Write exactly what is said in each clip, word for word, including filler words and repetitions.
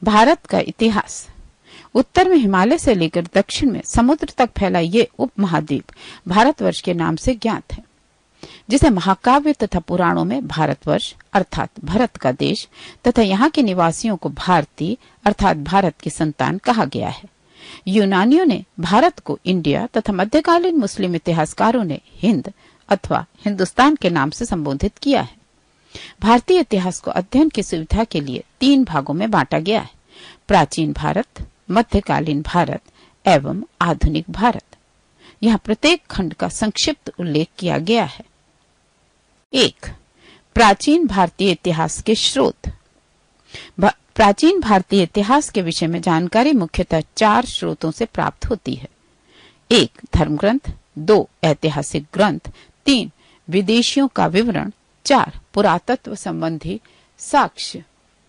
भारत का इतिहास। उत्तर में हिमालय से लेकर दक्षिण में समुद्र तक फैला ये उपमहाद्वीप भारतवर्ष के नाम से ज्ञात है, जिसे महाकाव्य तथा पुराणों में भारतवर्ष अर्थात भरत का देश तथा यहाँ के निवासियों को भारतीय अर्थात भारत की संतान कहा गया है। यूनानियों ने भारत को इंडिया तथा मध्यकालीन मुस्लिम इतिहासकारों ने हिंद अथवा हिंदुस्तान के नाम से संबोधित किया है। भारतीय इतिहास को अध्ययन की सुविधा के लिए तीन भागों में बांटा गया है: प्राचीन भारत, मध्यकालीन भारत एवं आधुनिक भारत। यहाँ प्रत्येक खंड का संक्षिप्त उल्लेख किया गया है। एक, प्राचीन भारतीय इतिहास के स्रोत। प्राचीन भारतीय इतिहास के विषय में जानकारी मुख्यतः चार स्रोतों से प्राप्त होती है: एक, धर्म ग्रंथ; दो, ऐतिहासिक ग्रंथ; तीन, विदेशियों का विवरण; चार, पुरातत्व संबंधी साक्ष्य।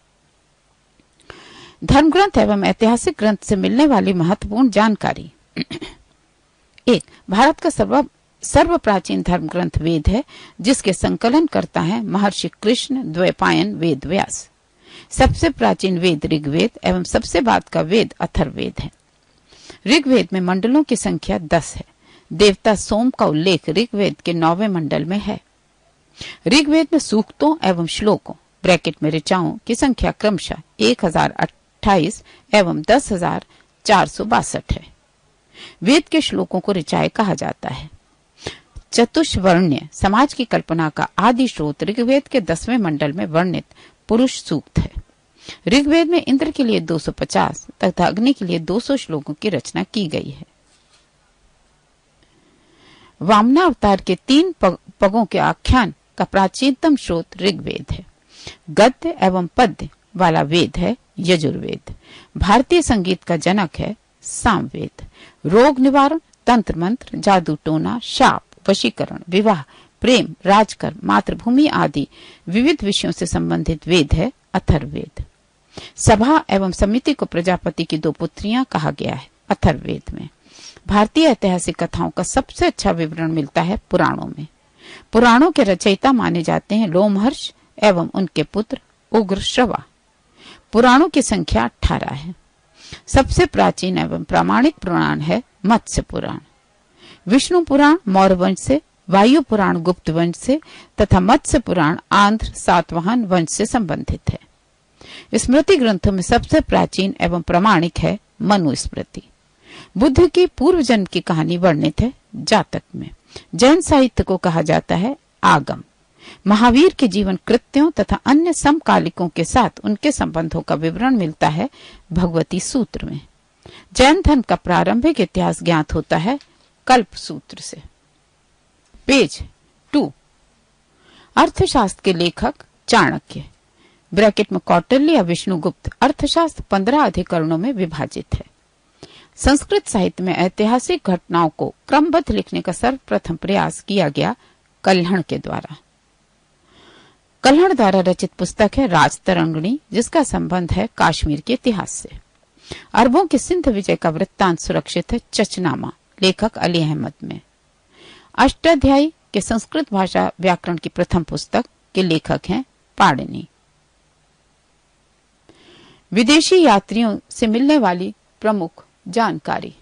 धर्म ग्रंथ एवं ऐतिहासिक ग्रंथ से मिलने वाली महत्वपूर्ण जानकारी। एक, भारत का सर्व सर्व प्राचीन धर्म ग्रंथ वेद है, जिसके संकलन करता है महर्षि कृष्ण द्वैपायन वेद व्यास। सबसे प्राचीन वेद ऋग्वेद एवं सबसे बाद का वेद अथर्ववेद है। ऋग्वेद में मंडलों की संख्या दस है। देवता सोम का उल्लेख ऋग्वेद के नौवें मंडल में है। ऋग्वेद में सूक्तों एवं श्लोकों ब्रैकेट में ऋचाओं की संख्या क्रमशः एक हजार अट्ठाईस एवं दस हजार चार सौ बासठ है। वेद के श्लोकों को ऋचाएं कहा जाता है। चतुष्वर्ण्य समाज की कल्पना का आदि स्रोत ऋग्वेद के दसवें मंडल में वर्णित पुरुष सूक्त है। ऋग्वेद में इंद्र के लिए दो सौ पचास तथा अग्नि के लिए दो सौ श्लोकों की रचना की गई है। वामना अवतार के तीन पग, पगों के आख्यान का प्राचीनतम स्रोत ऋग्वेद है। गद्य एवं पद्य वाला वेद है यजुर्वेद। भारतीय संगीत का जनक है सामवेद। रोग निवारण, तंत्र मंत्र, जादू टोना, शाप, वशीकरण, विवाह, प्रेम, राजकर्म, मातृभूमि आदि विविध विषयों से संबंधित वेद है अथर्ववेद। सभा एवं समिति को प्रजापति की दो पुत्रियां कहा गया है अथर्ववेद में। भारतीय ऐतिहासिक कथाओं का सबसे अच्छा विवरण मिलता है पुराणों में। पुराणों के रचयिता माने जाते हैं लोमहर्ष एवं उनके पुत्र उग्रश्रवा। पुराणों की संख्या अठारह है। सबसे प्राचीन एवं प्रामाणिक पुराण है मत्स्य पुराण। विष्णु पुराण मौर्य वंश से, वायु पुराण गुप्त वंश से तथा मत्स्य पुराण आंध्र सातवाहन वंश से संबंधित है। स्मृति ग्रंथों में सबसे प्राचीन एवं प्रामाणिक है मनुस्मृति। बुद्ध की पूर्व जन्म की कहानी वर्णित है जातक में। जैन साहित्य को कहा जाता है आगम। महावीर के जीवन कृत्यों तथा अन्य समकालिकों के साथ उनके संबंधों का विवरण मिलता है भगवती सूत्र में। जैन धर्म का प्रारंभिक इतिहास ज्ञात होता है कल्प सूत्र से। पेज टू, अर्थशास्त्र के लेखक चाणक्य ब्रैकेट में कौटिल्य या विष्णुगुप्त। अर्थशास्त्र पंद्रह अधिकरणों में विभाजित है। संस्कृत साहित्य में ऐतिहासिक घटनाओं को क्रमबद्ध लिखने का सर्वप्रथम प्रयास किया गया कल्हण के द्वारा। कल्हण द्वारा रचित पुस्तक है राजतरंगिणी, जिसका संबंध है कश्मीर के इतिहास से। अरबों के सिंध विजय का वृत्तांत सुरक्षित है चचनामा, लेखक अली अहमद में। अष्टाध्यायी के संस्कृत भाषा व्याकरण की प्रथम पुस्तक के लेखक हैं पाणिनि। विदेशी यात्रियों से मिलने वाली प्रमुख जानकारी।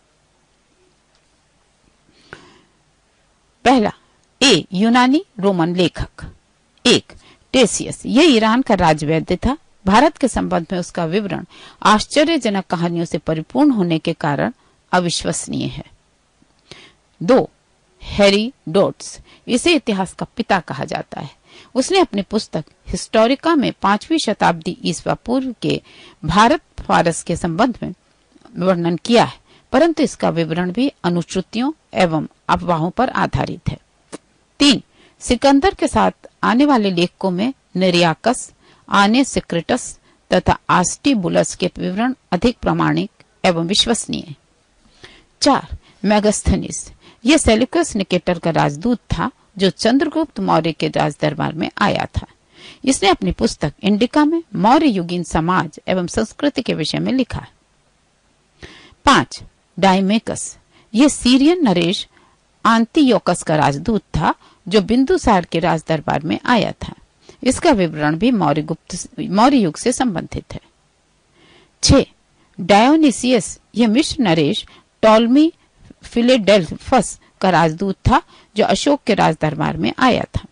पहला, ए यूनानी रोमन लेखक। एक, टेसियस, ये ईरान का राजवैद्य था। भारत के संबंध में उसका विवरण आश्चर्यजनक कहानियों से परिपूर्ण होने के कारण अविश्वसनीय है। दो, हेरोडोटस, इसे इतिहास का पिता कहा जाता है। उसने अपनी पुस्तक हिस्टोरिका में पांचवी शताब्दी ईसा पूर्व के भारत फारस के संबंध में वर्णन किया है, परंतु इसका विवरण भी अनुश्रुतियों एवं अफवाहों पर आधारित है। तीन, सिकंदर के साथ आने वाले लेखकों में निरियाकस, आने सिक्रेटस तथा आस्टिबुलस के विवरण अधिक प्रामाणिक एवं विश्वसनीय। चार, मेगास्थनीस, यह सेल्यूकस निकेटर का राजदूत था जो चंद्रगुप्त मौर्य के राज दरबार में आया था। इसने अपनी पुस्तक इंडिका में मौर्य युगीन समाज एवं संस्कृति के विषय में लिखा। पांच, डायमेकस, यह सीरियन नरेश आंतियोकस का राजदूत था जो बिंदुसार के राज दरबार में आया था। इसका विवरण भी मौर्य गुप्त मौर्य युग से संबंधित है। छह, डायोनिसियस यह मिस्र नरेश टॉलमी फिलेडेल्फस का राजदूत था जो अशोक के राज दरबार में आया था।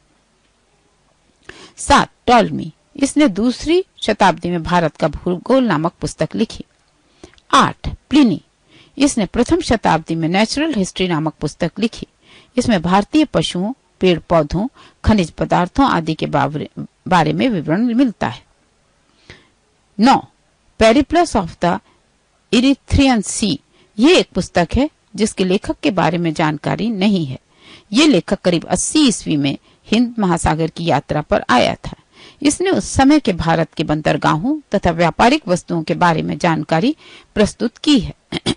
सात, टॉलमी इसने दूसरी शताब्दी में भारत का भूगोल नामक पुस्तक लिखी। आठ, प्लिनी इसने प्रथम शताब्दी में नेचुरल हिस्ट्री नामक पुस्तक लिखी। इसमें भारतीय पशुओं, पेड़ पौधों, खनिज पदार्थों आदि के बारे में विवरण मिलता है। नौ, Periplus of the Erythraean Sea ये एक पुस्तक है जिसके लेखक के बारे में जानकारी नहीं है। ये लेखक करीब अस्सी ईस्वी में हिंद महासागर की यात्रा पर आया था। इसने उस समय के भारत के बंदरगाहों तथा व्यापारिक वस्तुओं के बारे में जानकारी प्रस्तुत की है।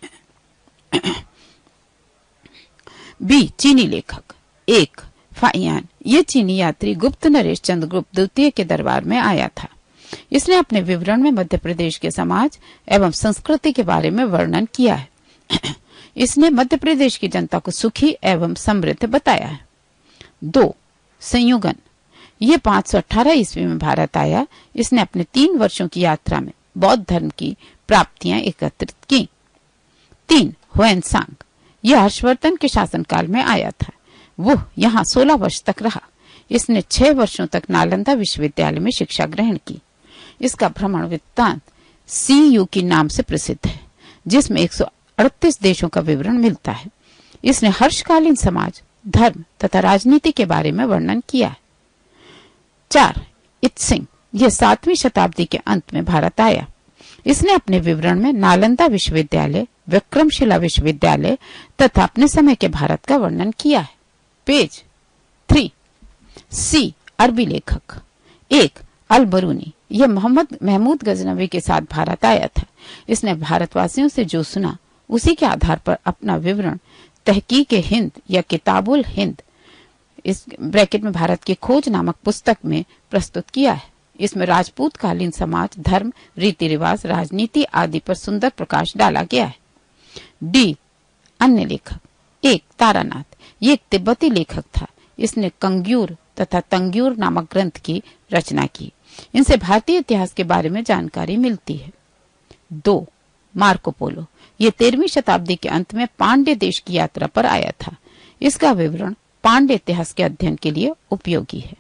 बी, चीनी लेखक। एक, फाइयान ये चीनी यात्री गुप्त नरेश चंद्रगुप्त द्वितीय के दरबार में आया था। इसने अपने विवरण में मध्य प्रदेश के समाज एवं संस्कृति के बारे में वर्णन किया है। इसने मध्य प्रदेश की जनता को सुखी एवं समृद्ध बताया है। दो, संयुगन ये पांच सौ अठारह ईस्वी में भारत आया। इसने अपने तीन वर्षों की यात्रा में बौद्ध धर्म की प्राप्तियां एकत्रित की। तीन, हुएनसांग यह हर्षवर्धन के शासनकाल में आया था। वह यहाँ सोलह वर्ष तक रहा। इसने छह वर्षों तक नालंदा विश्वविद्यालय में शिक्षा ग्रहण की। इसका भ्रमण वृत्तांत सी यू की नाम से प्रसिद्ध है, जिसमें एक सौ अड़तीस देशों का विवरण मिलता है। इसने हर्षकालीन समाज, धर्म तथा राजनीति के बारे में वर्णन किया है। चार, इत्सिंग यह सातवीं शताब्दी के अंत में भारत आया। इसने अपने विवरण में नालंदा विश्वविद्यालय, विक्रमशिला विश्वविद्यालय तथा अपने समय के भारत का वर्णन किया है। पेज थ्री, सी, अरबी लेखक। एक, अल बरूनी यह मोहम्मद महमूद गजनवी के साथ भारत आया था। इसने भारतवासियों से जो सुना उसी के आधार पर अपना विवरण तहकीक हिंद या किताबुल हिंद इस ब्रैकेट में भारत की खोज नामक पुस्तक में प्रस्तुत किया है। इसमें राजपूत कालीन समाज, धर्म, रीति रिवाज, राजनीति आदि पर सुंदर प्रकाश डाला गया है। डी, अन्य लेखक। एक, तारानाथ ये एक तिब्बती लेखक था। इसने कंग्यूर तथा तंग्यूर नामक ग्रंथ की रचना की। इनसे भारतीय इतिहास के बारे में जानकारी मिलती है। दो, मार्को पोलो ये तेरहवीं शताब्दी के अंत में पांड्य देश की यात्रा पर आया था। इसका विवरण पांड्य इतिहास के अध्ययन के लिए उपयोगी है।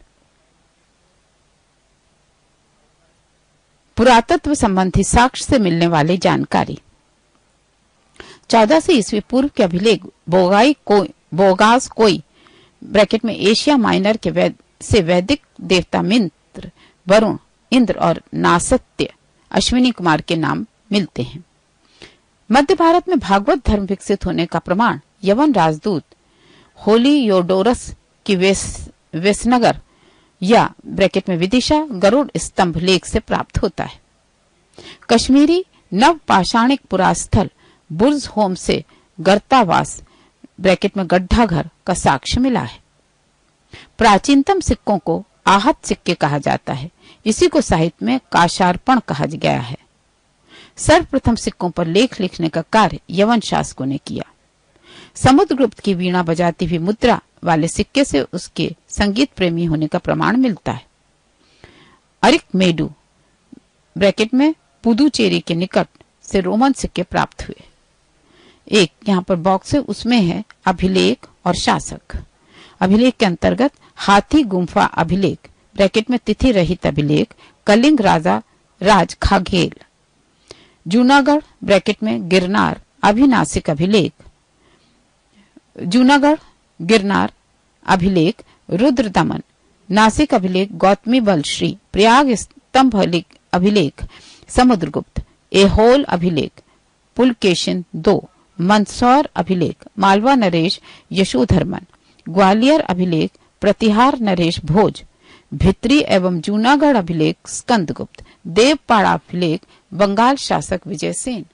पुरातत्व संबंधी साक्ष्य से मिलने वाली जानकारी। चौदह सौ ईस्वी पूर्व के अभिलेख बोगाई कोई बोगास कोई ब्रैकेट में एशिया माइनर के वैद, से वैदिक देवता मित्र, वरुण, इंद्र और नासत्य अश्विनी कुमार के नाम मिलते हैं। मध्य भारत में भागवत धर्म विकसित होने का प्रमाण यवन राजदूत होलियोडोरस की वेस, वेसनगर या ब्रैकेट में विदिशा गरुड़ स्तंभ लेख से प्राप्त होता है। कश्मीरी नव पाषाणिक पुरास्थल बुर्ज होम से गर्तावास ब्रैकेट में गड्ढा घर का साक्ष्य मिला है। प्राचीनतम सिक्कों को आहत सिक्के कहा जाता है। इसी को साहित्य में काशार्पण कहा गया है। सर्वप्रथम सिक्कों पर लेख लिखने का कार्य यवन शासकों ने किया। समुद्रगुप्त की वीणा बजाती हुई मुद्रा वाले सिक्के से उसके संगीत प्रेमी होने का प्रमाण मिलता है। अरिक मेडू ब्रैकेट में पुदुचेरी के निकट से रोमन सिक्के प्राप्त हुए। एक यहाँ पर बॉक्स है, उसमें है अभिलेख और शासक। अभिलेख के अंतर्गत हाथी गुम्फा अभिलेख ब्रैकेट में तिथि रहित अभिलेख कलिंग राजा राज खाघेल। जूनागढ़ ब्रैकेट में गिरनार अभिनासिक अभिलेख। जूनागढ़ गिरनार अभिलेख रुद्र दमन। नासिक अभिलेख गौतमी बलश्री। प्रयाग स्तंभ अभिलेख समुद्रगुप्त। एहोल अभिलेख पुलकेशिन दो। मंदसौर अभिलेख मालवा नरेश यशोधर्मन। ग्वालियर अभिलेख प्रतिहार नरेश भोज। भित्री एवं जूनागढ़ अभिलेख स्कंदगुप्त। देवपाड़ा अभिलेख बंगाल शासक विजय सेन।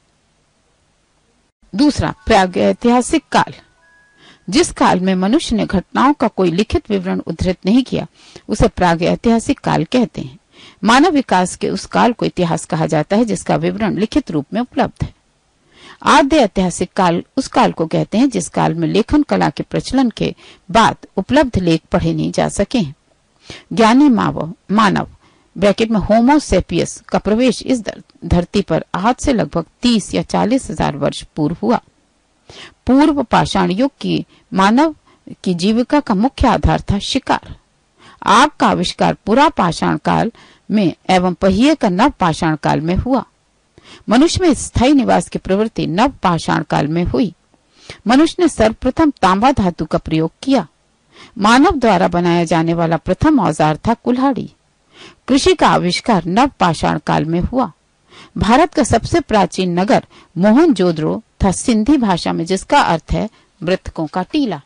दूसरा, प्रागैतिहासिक काल। जिस काल में मनुष्य ने घटनाओं का कोई लिखित विवरण उद्धृत नहीं किया उसे प्रागैतिहासिक काल कहते हैं। मानव विकास के उस काल को इतिहास कहा जाता है जिसका विवरण लिखित रूप में उपलब्ध है। आद्य ऐतिहासिक काल उस काल को कहते हैं जिस काल में लेखन कला के प्रचलन के बाद उपलब्ध लेख पढ़े नहीं जा सके हैं। ज्ञानी मानव ब्रैकेट में होमोसेपियस का प्रवेश इस धरती पर आज से लगभग तीस या चालीस हजार वर्ष पूर्व हुआ। पूर्व पाषाण युग की मानव की जीविका का मुख्य आधार था शिकार। आग का आविष्कार पुरा पाषाण काल में एवं पहिए का नव पाषाण काल में हुआ। मनुष्य में स्थायी निवास की प्रवृत्ति नव पाषाण काल में हुई। मनुष्य ने सर्वप्रथम तांबा धातु का प्रयोग किया। मानव द्वारा बनाया जाने वाला प्रथम औजार था कुल्हाड़ी। कृषि का आविष्कार नव पाषाण काल में हुआ। भारत का सबसे प्राचीन नगर मोहनजोदड़ो था सिंधी भाषा में, जिसका अर्थ है मृतकों का टीला।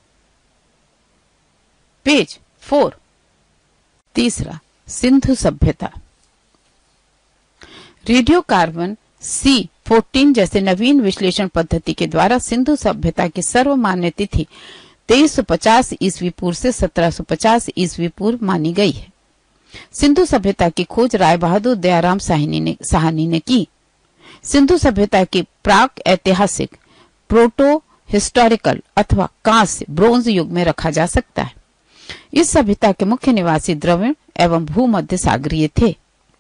Page four. तीसरा, सिंधु सभ्यता। रेडियो कार्बन सी फोर्टीन जैसे नवीन विश्लेषण पद्धति के द्वारा सिंधु सभ्यता की सर्वमान्य तिथि तेईस सौ पचास ईस्वी पूर्व से सत्रह सौ पचास ईस्वी पूर्व मानी गई है। सिंधु सभ्यता की खोज राय बहादुर दयाराम साहनी ने साहनी ने की। सिंधु सभ्यता की प्राक ऐतिहासिक, प्रोटो हिस्टोरिकल अथवा कांस्य ब्रोंज युग में रखा जा सकता है। इस सभ्यता के मुख्य निवासी द्रविड़ एवं भूमध्य सागरीय थे।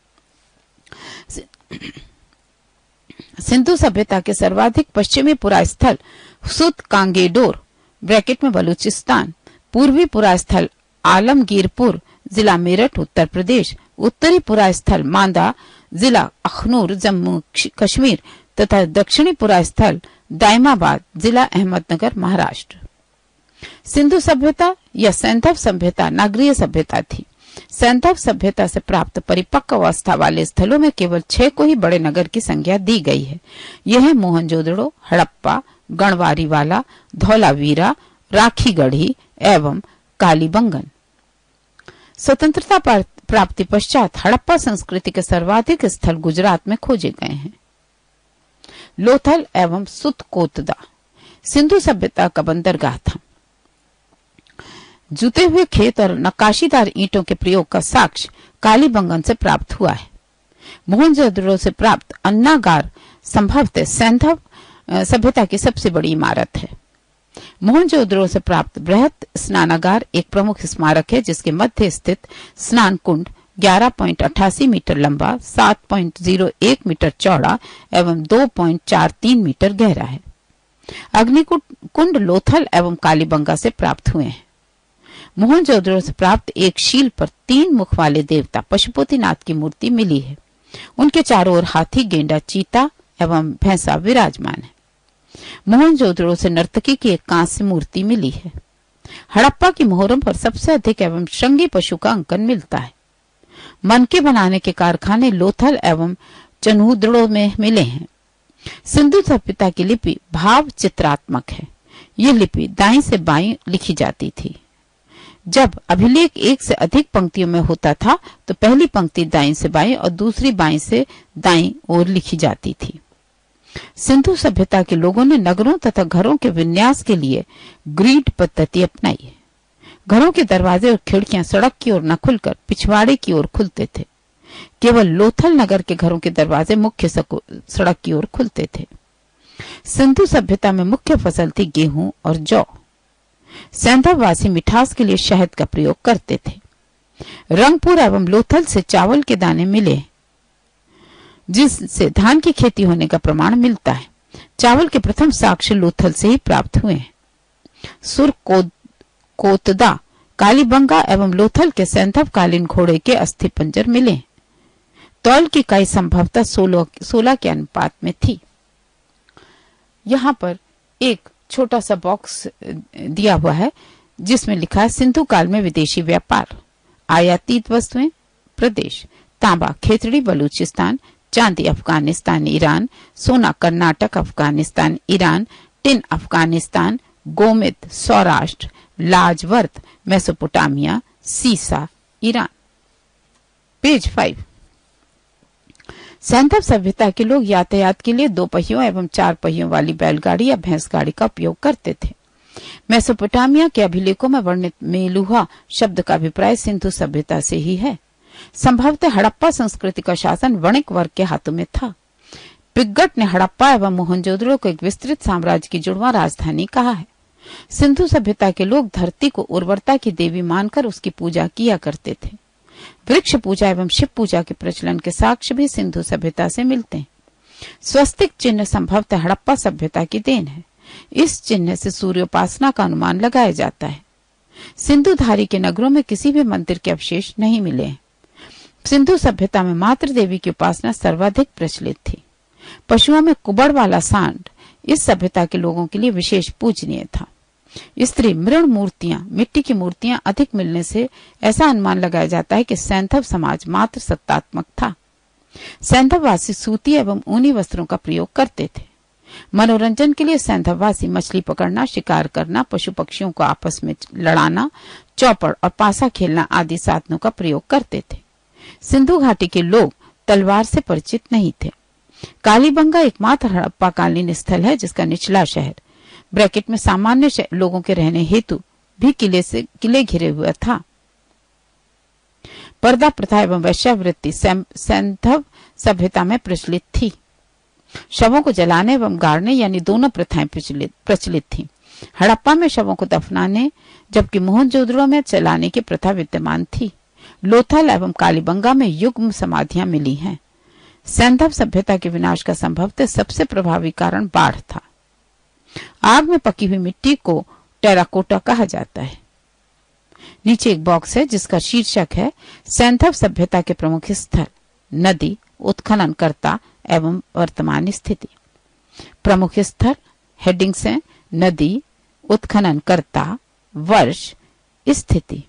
सिंधु सभ्यता के सर्वाधिक पश्चिमी पुरास्थल सुत कांगेडोर ब्रैकेट में बलूचिस्तान, पूर्वी पुरास्थल आलमगीरपुर जिला मेरठ उत्तर प्रदेश, उत्तरी पुरास्थल मांदा जिला अखनूर जम्मू कश्मीर तथा दक्षिणी पुरास्थल दायमाबाद जिला अहमदनगर महाराष्ट्र। सिंधु सभ्यता या सैंधव सभ्यता नागरीय सभ्यता थी। सैंधव सभ्यता से प्राप्त परिपक्व अवस्था वाले स्थलों में केवल छह को ही बड़े नगर की संज्ञा दी गई है। यह है मोहनजोदड़ो, हड़प्पा, गणवारीवाला, धौलावीरा, राखीगढ़ी एवं कालीबंगन। स्वतंत्रता प्राप्ति पश्चात हड़प्पा संस्कृति के सर्वाधिक स्थल गुजरात में खोजे गए हैं। लोथल एवं सुतकोतदा सिंधु सभ्यता का बंदरगाह था। जुते हुए खेत और नक्काशीदार ईंटों के प्रयोग का साक्ष्य कालीबंगन से प्राप्त हुआ है। मोहनजोदड़ो से प्राप्त अन्नागार संभवतः सैंधव सभ्यता की सबसे बड़ी इमारत है। मोहनजोदड़ो से प्राप्त बृहत स्नानागार एक प्रमुख स्मारक है, जिसके मध्य स्थित स्नान कुंड ग्यारह पॉइंट अट्ठासी मीटर लंबा, सात पॉइंट शून्य एक मीटर चौड़ा एवं दो पॉइंट चार तीन मीटर गहरा है। अग्निकुंड लोथल एवं कालीबंगा से प्राप्त हुए हैं। मोहनजोदड़ो से प्राप्त एक शील पर तीन मुख वाले देवता पशुपतिनाथ की मूर्ति मिली है। उनके चारों ओर हाथी, गेंडा, चीता एवं भैंसा विराजमान है। मोहनजोदड़ो से नर्तकी की एक कांस्य मूर्ति मिली है। हड़प्पा की मोहरों पर सबसे अधिक एवं श्रृंगी पशु का अंकन मिलता है। मनके बनाने के कारखाने लोथल एवं चनूदड़ो में मिले हैं। सिंधु सभ्यता की लिपि भाव चित्रात्मक है। ये लिपि दाईं से बाईं लिखी जाती थी। जब अभिलेख एक से अधिक पंक्तियों में होता था तो पहली पंक्ति दाईं से बाईं और दूसरी बाईं से दाईं ओर लिखी जाती थी। सिंधु सभ्यता के लोगों ने नगरों तथा घरों के विन्यास के लिए ग्रिड पद्धति अपनाई है। घरों के दरवाजे और खिड़कियां सड़क की ओर न खुलकर पिछवाड़े की ओर खुलते थे। केवल लोथल नगर के घरों के दरवाजे मुख्य सड़क की ओर खुलते थे। सिंधु सभ्यता में मुख्य फसल थी गेहूं और जौ। सैंधववासी मिठास के लिए शहद का प्रयोग करते थे। रंगपुर एवं लोथल से चावल के दाने मिले, जिससे धान की खेती होने का प्रमाण मिलता है। चावल के प्रथम साक्ष्य लोथल से ही प्राप्त हुए हैं। सुर कोतदा, कालीबंगा एवं लोथल के सैंधव कालीन घोड़े के अस्थि पंजर मिले। तौल की इकाई संभवतः सोलह सोलह के अनुपात में थी। यहाँ पर एक छोटा सा बॉक्स दिया हुआ है जिसमें लिखा है सिंधु काल में विदेशी व्यापार। आयातित वस्तुएं प्रदेश तांबा खेतड़ी बलूचिस्तान, चांदी अफगानिस्तान ईरान, सोना कर्नाटक अफगानिस्तान ईरान, टिन अफगानिस्तान, गोमिद सौराष्ट्र, लाजवर्त मेसोपोटामिया, सीसा ईरान। Page five. सैंधव सभ्यता के लोग यातायात के लिए दो पहियों एवं चार पहियों वाली बैलगाड़ी या भैंस गाड़ी का उपयोग करते थे। मेसोपोटामिया के अभिलेखों में वर्णित मेलुहा शब्द का अभिप्राय सिंधु सभ्यता से ही है। संभवतः हड़प्पा संस्कृति का शासन वणिक वर्ग के हाथों में था। पिग्गट ने हड़प्पा एवं मोहनजोदड़ो को एक विस्तृत साम्राज्य की जुड़वा राजधानी कहा है। सिंधु सभ्यता के लोग धरती को उर्वरता की देवी मानकर उसकी पूजा किया करते थे। वृक्ष पूजा एवं शिव पूजा के प्रचलन के साक्ष्य भी सिंधु सभ्यता से मिलते हैं। स्वस्तिक चिन्ह संभवतः हड़प्पा सभ्यता की देन है। इस चिन्ह से सूर्योपासना का अनुमान लगाया जाता है। सिंधुधारी के नगरों में किसी भी मंदिर के अवशेष नहीं मिले हैं। सिंधु सभ्यता में मातृ देवी की उपासना सर्वाधिक प्रचलित थी। पशुओं में कुबड़ वाला सांड इस सभ्यता के लोगों के लिए विशेष पूजनीय था। स्त्री मृण मूर्तियां, मिट्टी की मूर्तियां अधिक मिलने से ऐसा अनुमान लगाया जाता है कि सैंधव समाज मात्र सत्तात्मक था। सैंधववासी सूती एवं ऊनी वस्त्रों का प्रयोग करते थे। मनोरंजन के लिए सैंधववासी मछली पकड़ना, शिकार करना, पशु पक्षियों को आपस में लड़ाना, चौपड़ और पासा खेलना आदि साधनों का प्रयोग करते थे। सिंधु घाटी के लोग तलवार से परिचित नहीं थे। कालीबंगा एकमात्र हड़प्पाकालीन स्थल है जिसका निचला शहर ब्रैकेट में सामान्य लोगों के रहने हेतु भी किले से किले घिरे हुआ था। पर्दा प्रथा एवं वैश्यावृत्ति सैंधव सभ्यता में प्रचलित थी। शवों को जलाने एवं गाड़ने यानी दोनों प्रथाएं प्रचलित प्रचलित थी। हड़प्पा में शवों को दफनाने जबकि मोहनजोदड़ो में जलाने की प्रथा विद्यमान थी। लोथल एवं कालीबंगा में युग्म समाधियां मिली हैं। सैंधव सभ्यता के विनाश का संभवतः सबसे प्रभावी कारण बाढ़ था। आग में पकी हुई मिट्टी को टेराकोटा कहा जाता है। नीचे एक बॉक्स है जिसका शीर्षक है सैंधव सभ्यता के प्रमुख स्थल, नदी, उत्खननकर्ता एवं वर्तमान स्थिति। प्रमुख स्थल हेडिंग से नदी, उत्खननकर्ता, वर्ष, स्थिति।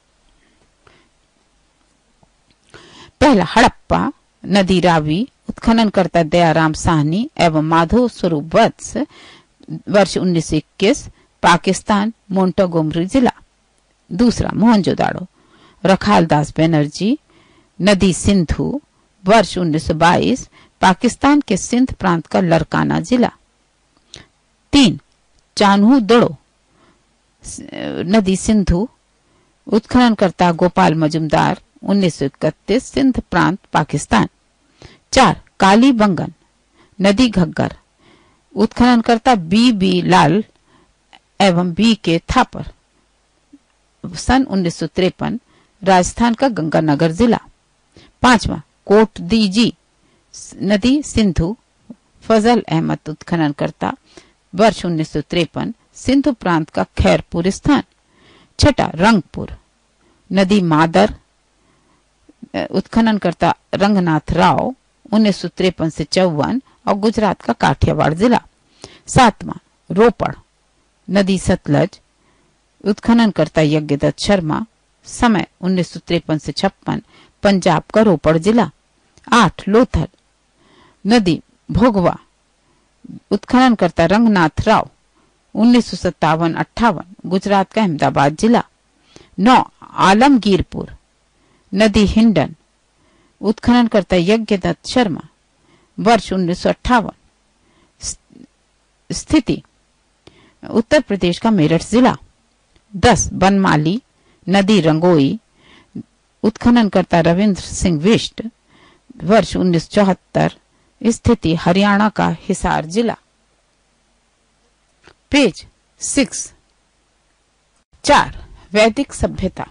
पहला हड़प्पा, नदी रावी, उत्खननकर्ता दयाराम साहनी एवं माधव स्वरूप वत्स, वर्ष उन्नीस सौ इक्कीस, पाकिस्तान, मोंटेगोमरी जिला। दूसरा मोहनजोदाड़ो, रखालदास बनर्जी, नदी सिंधु, वर्ष उन्नीस सौ बाईस, पाकिस्तान के सिंध प्रांत का लरकाना जिला। तीन चान्हू दड़ो, नदी सिंधु, उत्खननकर्ता गोपाल मजुमदार, उन्नीस सौ इकतीस, सिंध प्रांत, पाकिस्तान। चार कालीबंगन, नदी घग्गर, उत्खननकर्ता बी बी लाल एवं बी के थापर, सन उन्नीस सौ तिरपन, राजस्थान का गंगानगर जिला। पांचवा कोट दीजी, नदी सिंधु, फजल अहमद उत्खननकर्ता, वर्ष उन्नीस सौ तिरपन, सिंधु प्रांत का खैरपुर स्थान। छठा रंगपुर, नदी मादर, उत्खननकर्ता रंगनाथ राव, उन्नीस सौ तिरपन से चौवन और गुजरात का काठियावाड़ जिला। सातवां रोपड़, नदी सतलज, उत्खननकर्ता यज्ञदत्त शर्मा, समय उन्नीस सौ तिरपन से छप्पन, पंजाब का रोपड़ जिला। आठ लोथल, नदी भोगवा, उत्खननकर्ता रंगनाथ राव, उन्नीस सौ सत्तावन अट्ठावन, गुजरात का अहमदाबाद जिला। नौ आलमगीरपुर, नदी हिंडन, उत्खननकर्ता यज्ञदत्त शर्मा, वर्ष उन्नीस सौ अट्ठावन, स्थिति उत्तर प्रदेश का मेरठ जिला। दस बनमाली, नदी रंगोई, उत्खननकर्ता रविंद्र सिंह बिष्ट, वर्ष उन्नीस सौ चौहत्तर, स्थिति हरियाणा का हिसार जिला। Page six. चार वैदिक सभ्यता।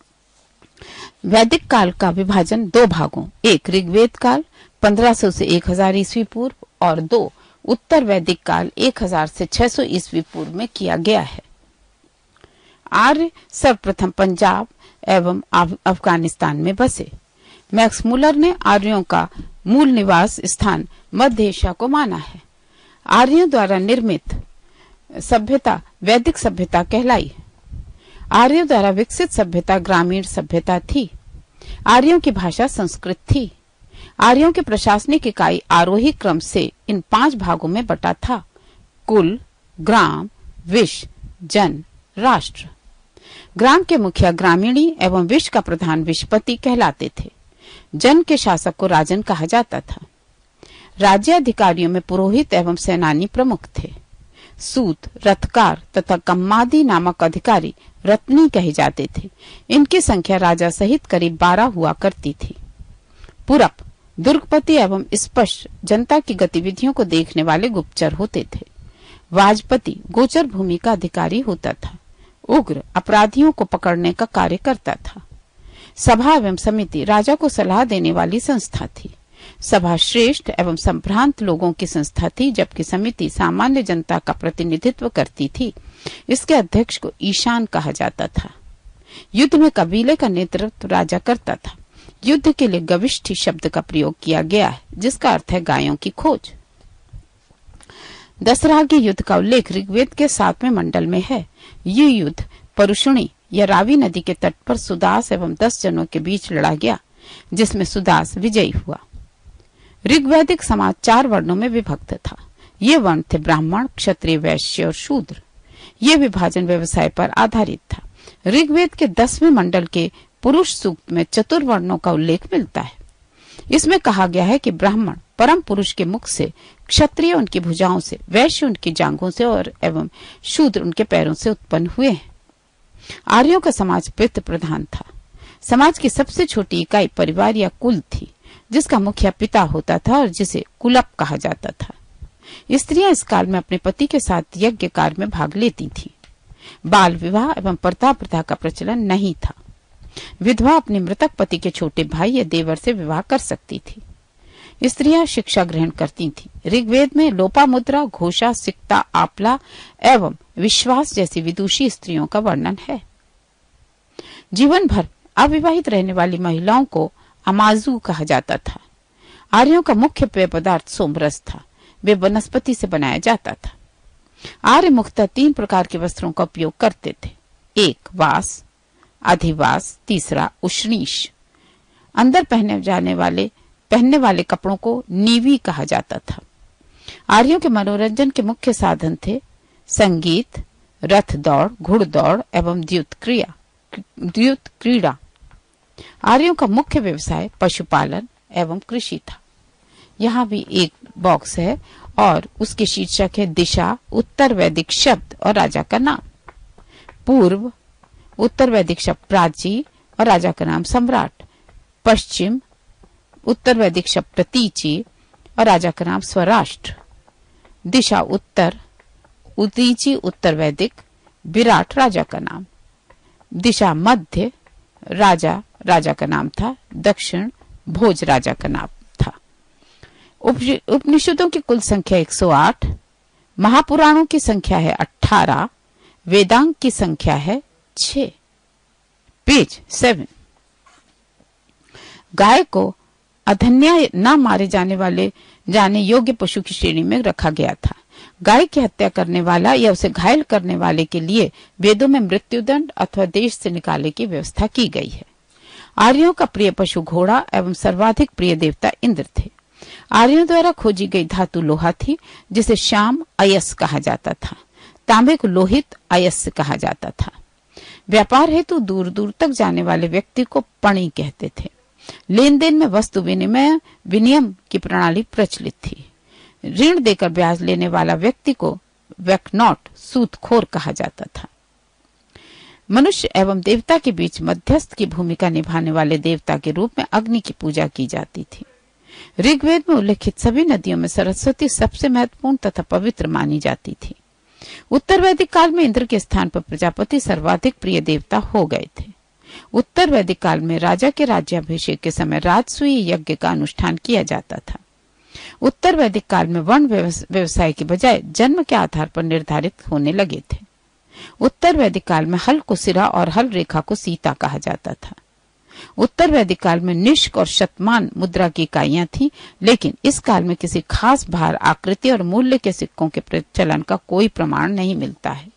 वैदिक काल का विभाजन दो भागों, एक ऋग्वेद काल पंद्रह सौ से एक हज़ार ईस्वी पूर्व और दो उत्तर वैदिक काल एक हज़ार से छह सौ ईस्वी पूर्व में किया गया है। आर्य सर्वप्रथम पंजाब एवं अफगानिस्तान में बसे। मैक्स मुलर ने आर्यों का मूल निवास स्थान मध्य एशिया को माना है। आर्यों द्वारा निर्मित सभ्यता वैदिक सभ्यता कहलाई। आर्यों द्वारा विकसित सभ्यता ग्रामीण सभ्यता थी। आर्यों की भाषा संस्कृत थी। आर्यों के प्रशासनिक इकाई आरोही क्रम से इन पांच भागों में बटा था: कुल, ग्राम, विश, जन, राष्ट्र। ग्राम के मुखिया ग्रामीणी एवं विश का प्रधान विशपति कहलाते थे। जन के शासक को राजन कहा जाता था। राज्य अधिकारियों में पुरोहित एवं सेनानी प्रमुख थे। सूत, रथकार तथा कम्मादी नामक अधिकारी रत्नी कहे जाते थे। इनकी संख्या राजा सहित करीब बारह हुआ करती थी। पुरप, दुर्गपति एवं स्पष्ट जनता की गतिविधियों को देखने वाले गुप्तचर होते थे। वाजपति गोचर भूमि का अधिकारी होता था। उग्र अपराधियों को पकड़ने का कार्य करता था। सभा एवं समिति राजा को सलाह देने वाली संस्था थी। सभा श्रेष्ठ एवं संभ्रांत लोगों की संस्था थी, जबकि समिति सामान्य जनता का प्रतिनिधित्व करती थी। इसके अध्यक्ष को ईशान कहा जाता था। युद्ध में कबीले का नेतृत्व राजा करता था। युद्ध के लिए गविष्ठी शब्द का प्रयोग किया गया है, जिसका अर्थ है गायों की खोज। दसरागी युद्ध का उल्लेख ऋग्वेद के सातवें मंडल में है। ये युद्ध परुषुणी या रावी नदी के तट पर सुदास एवं दस जनों के बीच लड़ा गया, जिसमें सुदास विजयी हुआ। ऋग्वैदिक समाज चार वर्णों में विभक्त था। ये वर्ण थे ब्राह्मण, क्षत्रिय, वैश्य और शूद्र। ये विभाजन व्यवसाय पर आधारित था। ऋग्वेद के दसवें मंडल के पुरुष सूक्त में चतुर्वर्णों का उल्लेख मिलता है। इसमें कहा गया है कि ब्राह्मण परम पुरुष के मुख से, क्षत्रिय उनकी भुजाओं से, वैश्य उनकी जांघों से और एवं शूद्र उनके पैरों से उत्पन्न हुए हैं। आर्यों का समाज पितृ प्रधान था। समाज की सबसे छोटी इकाई परिवार या कुल थी, जिसका मुखिया पिता होता था और जिसे कुलप कहा जाता था। स्त्रियां इस काल में अपने पति के साथ यज्ञ कार्य में भाग लेती थीं। बाल विवाह एवं पर्दा प्रथा का प्रचलन नहीं था। विधवा अपने मृतक पति के छोटे भाई या देवर से विवाह कर सकती थी। स्त्रियां शिक्षा ग्रहण करती थीं। ऋग्वेद में लोपामुद्रा, घोषा, सिक्ता, आपला एवं विश्वास जैसी विदुषी स्त्रियों का वर्णन है। जीवन भर अविवाहित रहने वाली महिलाओं को अमाजू कहा जाता था। आर्यों का मुख्य पेय पदार्थ सोमरस था। वे वनस्पति से बनाया जाता था। आर्य मुख्यतः तीन प्रकार के वस्त्रों का उपयोग करते थे। एक वास, अधिवास, तीसरा उष्णीश। अंदर पहने जाने वाले पहनने वाले कपड़ों को नीवी कहा जाता था। आर्यों के मनोरंजन के मुख्य साधन थे संगीत, रथ दौड़, घुड़दौड़ एवं द्युत क्रिया द्युत क्रीड़ा। आर्यों का मुख्य व्यवसाय पशुपालन एवं कृषि था। यहाँ भी एक बॉक्स है और उसके शीर्षक है दिशा, उत्तर वैदिक शब्द और राजा का नाम। पूर्व, उत्तर वैदिक शब्द प्राची और राजा का नाम सम्राट। पश्चिम, उत्तर वैदिक शब्द प्रतीची और राजा का नाम स्वराष्ट्र। दिशा उत्तर, उतीची उत्तर वैदिक, विराट राजा का नाम। दिशा मध्य, राजा राजा का नाम था। दक्षिण, भोज राजा का नाम था। उपनिषदों की कुल संख्या एक सौ आठ, महापुराणों की संख्या है अठारह, वेदांग की संख्या है छह। Page seven. गाय को अधन्याय न मारे जाने वाले जाने योग्य पशु की श्रेणी में रखा गया था। गाय की हत्या करने वाला या उसे घायल करने वाले के लिए वेदों में मृत्युदंड अथवा देश से निकाले की व्यवस्था की गई है। आर्यों का प्रिय पशु घोड़ा एवं सर्वाधिक प्रिय देवता इंद्र थे। आर्यों द्वारा खोजी गई धातु लोहा थी, जिसे श्याम अयस कहा जाता था। तांबे को लोहित अयस कहा जाता था। व्यापार हेतु दूर दूर तक जाने वाले व्यक्ति को पणी कहते थे। लेन देन में वस्तु विनिमय विनियम की प्रणाली प्रचलित थी। ऋण देकर ब्याज लेने वाला व्यक्ति को वैकनॉट, सूदखोर कहा जाता था। मनुष्य एवं देवता के बीच मध्यस्थ की भूमिका निभाने वाले देवता के रूप में अग्नि की पूजा की जाती थी। ऋग्वेद में उल्लेखित सभी नदियों में सरस्वती सबसे महत्वपूर्ण तथा पवित्र मानी जाती थी। उत्तर वैदिक काल में इंद्र के स्थान पर प्रजापति सर्वाधिक प्रिय देवता हो गए थे। उत्तर वैदिक काल में राजा के राज्याभिषेक के समय राजसूय यज्ञ का अनुष्ठान किया जाता था। उत्तर वैदिक काल में वर्ण व्यवसाय के बजाय जन्म के आधार पर निर्धारित होने लगे थे। उत्तर वैदिक काल में हल को सिरा और हल रेखा को सीता कहा जाता था। उत्तर वैदिक काल में निष्क और शतमान मुद्रा की इकाइयां थीं, लेकिन इस काल में किसी खास भार, आकृति और मूल्य के सिक्कों के प्रचलन का कोई प्रमाण नहीं मिलता है।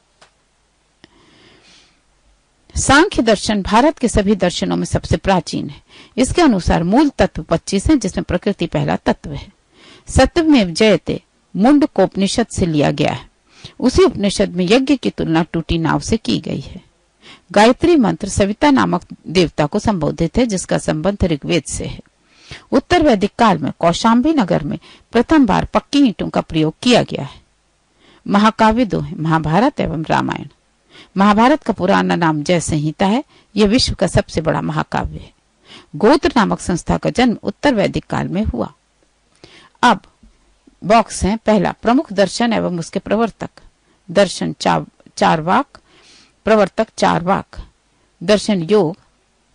सांख्य दर्शन भारत के सभी दर्शनों में सबसे प्राचीन है। इसके अनुसार मूल तत्व पच्चीस है, जिसमें प्रकृति पहला तत्व है। सत्यमेव जयते मुंडकोपनिषद से लिया गया है। उसी उपनिषद में यज्ञ की तुलना टूटी नाव से की गई है। गायत्री मंत्र सविता नामक देवता को संबोधित है, जिसका संबंध ऋग्वेद से है। उत्तर वैदिक काल में कौशाम्बी नगर में प्रथम बार पक्की ईंटों का प्रयोग किया गया है। महाकाव्य दो है, महाभारत एवं रामायण। महाभारत का पुराना नाम जय संहिता है। यह विश्व का सबसे बड़ा महाकाव्य है। गोत्र नामक संस्था का जन्म उत्तर वैदिक काल में हुआ। अब बॉक्स है। पहला, प्रमुख दर्शन एवं उसके प्रवर्तक। दर्शन चार, चारवाक, प्रवर्तक चारवाक। दर्शन योग,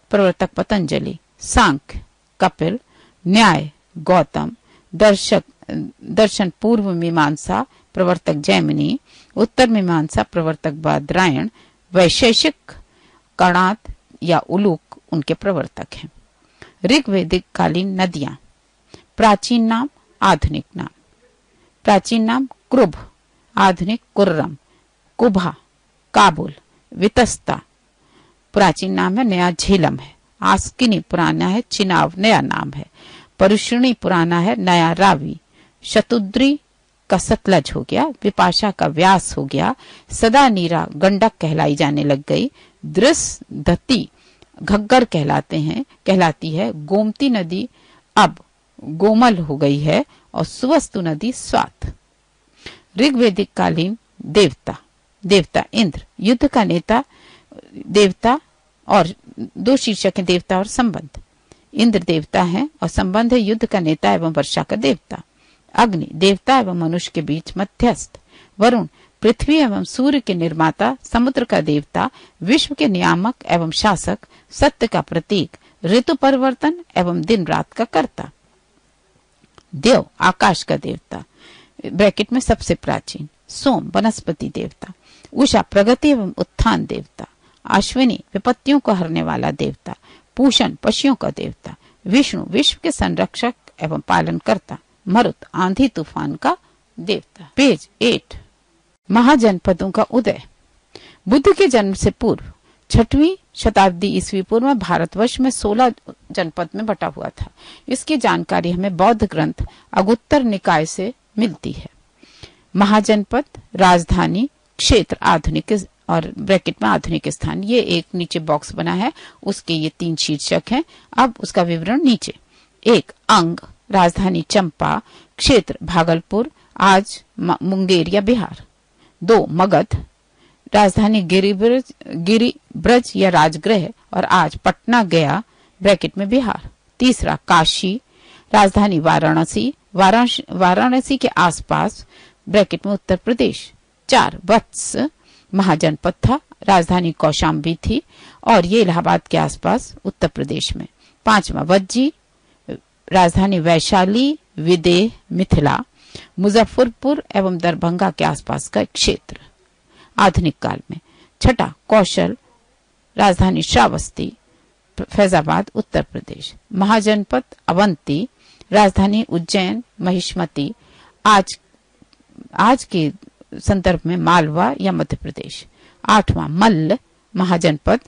प्रवर्तक पतंजलि, सांख्य कपिल, न्याय गौतम, दर्शक दर्शन पूर्व मीमांसा प्रवर्तक जैमिनी, उत्तर मीमांसा प्रवर्तक बादरायण, वैशेषिक कणाद या उलूक उनके प्रवर्तक हैं। ऋग्वेदिक कालीन नदियां। प्राचीन नाम, आधुनिक नाम। प्राचीन नाम क्रुभ, आधुनिक कुर्रम, कुभा, काबुल, वितस्ता प्राचीन नाम है, नया झेलम है। आस्किनी पुराना है, चिनाव नया नाम है। परुषणी पुराना है, नया रावी। शतुद्री का सतलज हो गया, विपाशा का व्यास हो गया। सदा नीरा गंडक कहलाई जाने लग गई। दृस धती घग्गर कहलाते हैं कहलाती है। गोमती नदी अब गोमल हो गई है और सुवस्तु नदी स्वात। ऋग्वेदिक कालीन देवता। देवता इंद्र, युद्ध का नेता देवता, और दो शीर्षक है देवता और संबंध। इंद्र देवता है और संबंध है युद्ध का नेता एवं वर्षा का देवता। अग्नि देवता एवं मनुष्य के बीच मध्यस्थ। वरुण पृथ्वी एवं सूर्य के निर्माता, समुद्र का देवता, विश्व के नियामक एवं शासक, सत्य का प्रतीक, ऋतु परिवर्तन एवं दिन रात का कर्ता। देव आकाश का देवता, ब्रैकेट में सबसे प्राचीन। सोम वनस्पति देवता। उषा प्रगति एवं उत्थान देवता। अश्विनी विपत्तियों को हरने वाला देवता। पूषण पशुओं का देवता। विष्णु विश्व के संरक्षक एवं पालन करता। मरुत आंधी तूफान का देवता। Page eight. महाजनपदों का उदय। बुद्ध के जन्म से पूर्व छठवीं शताब्दी ईस्वी पूर्व में भारतवर्ष में सोलह जनपद में बटा हुआ था। इसकी जानकारी हमें बौद्ध ग्रंथ अगुत्तर निकाय से मिलती है। महाजनपद, राजधानी, क्षेत्र, आधुनिक और ब्रैकेट में आधुनिक स्थान, ये एक नीचे बॉक्स बना है, उसके ये तीन शीर्षक हैं। अब उसका विवरण नीचे। एक अंग, राजधानी चंपा, क्षेत्र भागलपुर, आज मुंगेर या बिहार। दो मगध, राजधानी गिरिब्रज गिरिब्रज या राजगृह और आज पटना गया, ब्रैकेट में बिहार। तीसरा काशी, राजधानी वाराणसी, वाराणसी वाराणसी के आसपास, ब्रैकेट में उत्तर प्रदेश। चार वत्स, महाजनपद था, राजधानी कौशाम्बी थी और ये इलाहाबाद के आसपास उत्तर प्रदेश में। पांचवा वज्जी, राजधानी वैशाली, विदेह, मिथिला, मुजफ्फरपुर एवं दरभंगा के आसपास का क्षेत्र आधुनिक काल में। छठा कौशल, राजधानी श्रावस्ती, फैजाबाद, उत्तर प्रदेश। महाजनपद अवंती, राजधानी उज्जैन, महिष्मती, आज आज के संदर्भ में मालवा या मध्य प्रदेश। आठवां मल्ल, महाजनपद,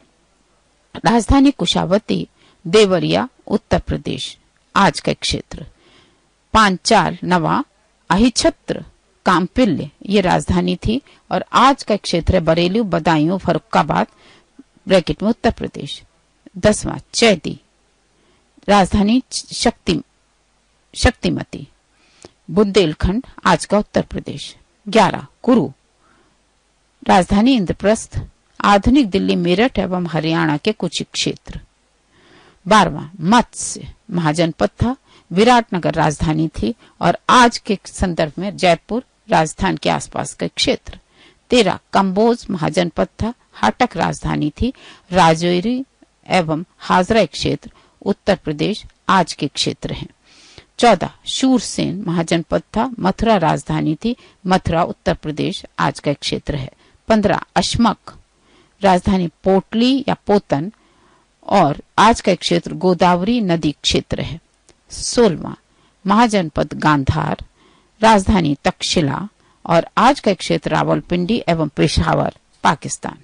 राजधानी कुशावती, देवरिया, उत्तर प्रदेश, आज का क्षेत्र। पांचाल नवा, अहिछत्र, कामपिल्य, ये राजधानी थी और आज का क्षेत्र है बरेली, बदायूं, फर्रुखाबाद, ब्रैकेट में उत्तर प्रदेश। दसवां चैती, राजधानी शक्ति शक्तिमती, बुंदेलखंड, आज का उत्तर प्रदेश। ग्यारह कुरु, राजधानी इंद्रप्रस्थ, आधुनिक दिल्ली, मेरठ एवं हरियाणा के कुछ क्षेत्र। बारहवां मत्स्य, महाजनपद था, विराटनगर राजधानी थी और आज के संदर्भ में जयपुर, राजस्थान के आसपास का क्षेत्र। तेरह कंबोज, महाजनपद था, हाटक राजधानी थी, राजौरी एवं हाजरा क्षेत्र, उत्तर प्रदेश, आज के क्षेत्र हैं। चौदह शूरसेन, महाजनपद था, मथुरा राजधानी थी, मथुरा, उत्तर प्रदेश, आज का क्षेत्र है। पंद्रह अश्मक, राजधानी पोटली या पोतन और आज का क्षेत्र गोदावरी नदी क्षेत्र है। सोलवा महाजनपद गांधार, राजधानी तक्षशिला और आज का क्षेत्र रावलपिंडी एवं पेशावर, पाकिस्तान।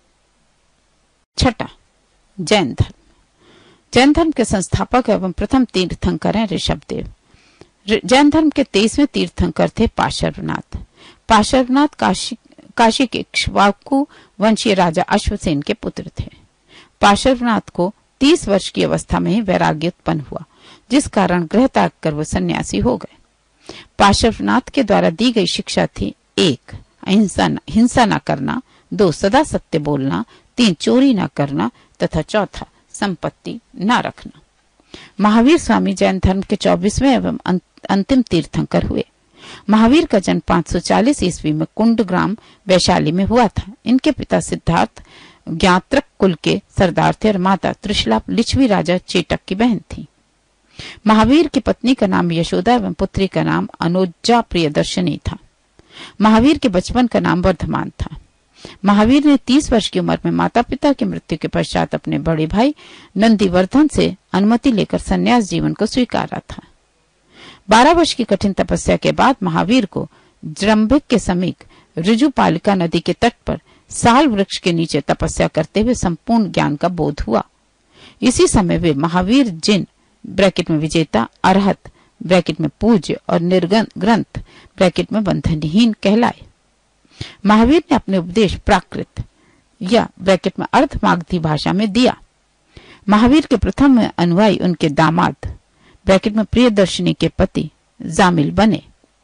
छठा जैन धर्म। जैन धर्म के संस्थापक एवं प्रथम तीर्थंकर हैं ऋषभदेव। जैन धर्म के तेईसवें तीर्थंकर थे पार्श्वनाथ। पार्श्वनाथ काशी काशी के इक्ष्वाकु वंशीय राजा अश्वसेन के पुत्र थे। पार्श्वनाथ को तीस वर्ष की अवस्था में ही वैराग्य उत्पन्न हुआ, जिस कारण गृह त्याग कर वो सन्यासी हो गए। पार्श्वनाथ के द्वारा दी गई शिक्षा थी एक अहिंसा हिंसा न करना, दो सदा सत्य बोलना, तीन चोरी न करना तथा चौथा संपत्ति न रखना। महावीर स्वामी जैन धर्म के चौबीसवें एवं अंतिम तीर्थंकर हुए। महावीर का जन्म पांच सौ चालीस ईस्वी में कुंड ग्राम वैशाली में हुआ था। इनके पिता सिद्धार्थ ज्ञात्रक कुल के सरदार थे और माता त्रिशला लिच्छवी राजा चेटक की बहन थी। महावीर की पत्नी का नाम यशोदा एवं पुत्री का नाम अनुजा प्रियदर्शनी था। महावीर के बचपन का नाम वर्धमान था। महावीर ने तीस वर्ष की उम्र में माता पिता की मृत्यु के पश्चात अपने बड़े भाई नंदीवर्धन से अनुमति लेकर संन्यास जीवन को स्वीकारा था। बारह वर्ष की कठिन तपस्या के बाद महावीर को जृंभिक के समीप ऋजुपालिका नदी के तट पर साल वृक्ष के नीचे तपस्या करते हुए संपूर्ण ज्ञान का बोध हुआ। इसी समय वे महावीर जिन ब्रैकेट में विजेता, अरहत ब्रैकेट में पूज्य और निर्गन ग्रंथ ब्रैकेट में बंधनहीन कहलाए। महावीर ने अपने उपदेश प्राकृत या ब्रैकेट में अर्धमागधी भाषा में दिया। महावीर के प्रथम अनुयायी उनके दामाद ब्रैकेट में प्रियदर्शनी के पति जामिल बने।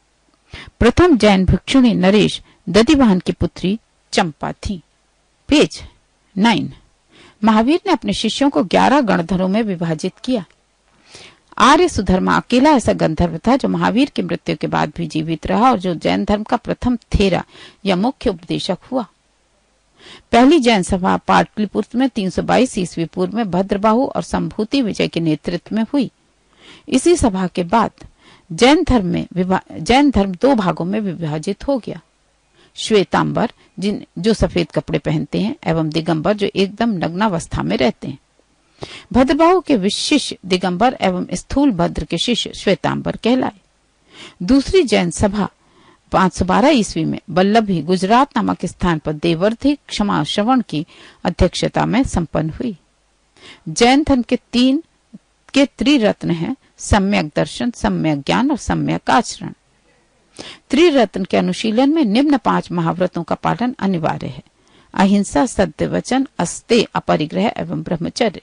प्रथम जैन भिक्षुणी नरेश दधिवाहन की पुत्री चंपा थी। Page nine. महावीर ने अपने शिष्यों को ग्यारह गणधरों में विभाजित किया। आर्य सुधर्मा अकेला ऐसा गंधर्व था जो महावीर की मृत्यु के बाद भी जीवित रहा और जो जैन धर्म का प्रथम थेरा या मुख्य उपदेशक हुआ। पहली जैन सभा पाटलिपुत्र में तीन सौ बाईस ईस्वी पूर्व में भद्रबाहु और संभूति विजय के नेतृत्व में हुई। इसी सभा के बाद जैन धर्म में जैन धर्म दो भागों में विभाजित हो गया। श्वेतांबर जिन जो सफेद कपड़े पहनते हैं एवं दिगंबर जो एकदम नग्नावस्था में रहते हैं। भद्रबाहु के विशिष्य दिगंबर एवं स्थूल भद्र के शिष्य श्वेतांबर कहलाए। दूसरी जैन सभा पांच सौ बारह ईस्वी में बल्लभी गुजरात नामक स्थान पर देवर्धि क्षमा श्रवण की अध्यक्षता में संपन्न हुई। जैन धर्म के तीन के त्रिरत्न हैं, सम्यक दर्शन, सम्यक ज्ञान और सम्यक आचरण। त्रिरत्न के अनुशीलन में निम्न पांच महाव्रतों का पालन अनिवार्य है: अहिंसा, सत्य वचन, अस्तेय, अपरिग्रह एवं ब्रह्मचर्य।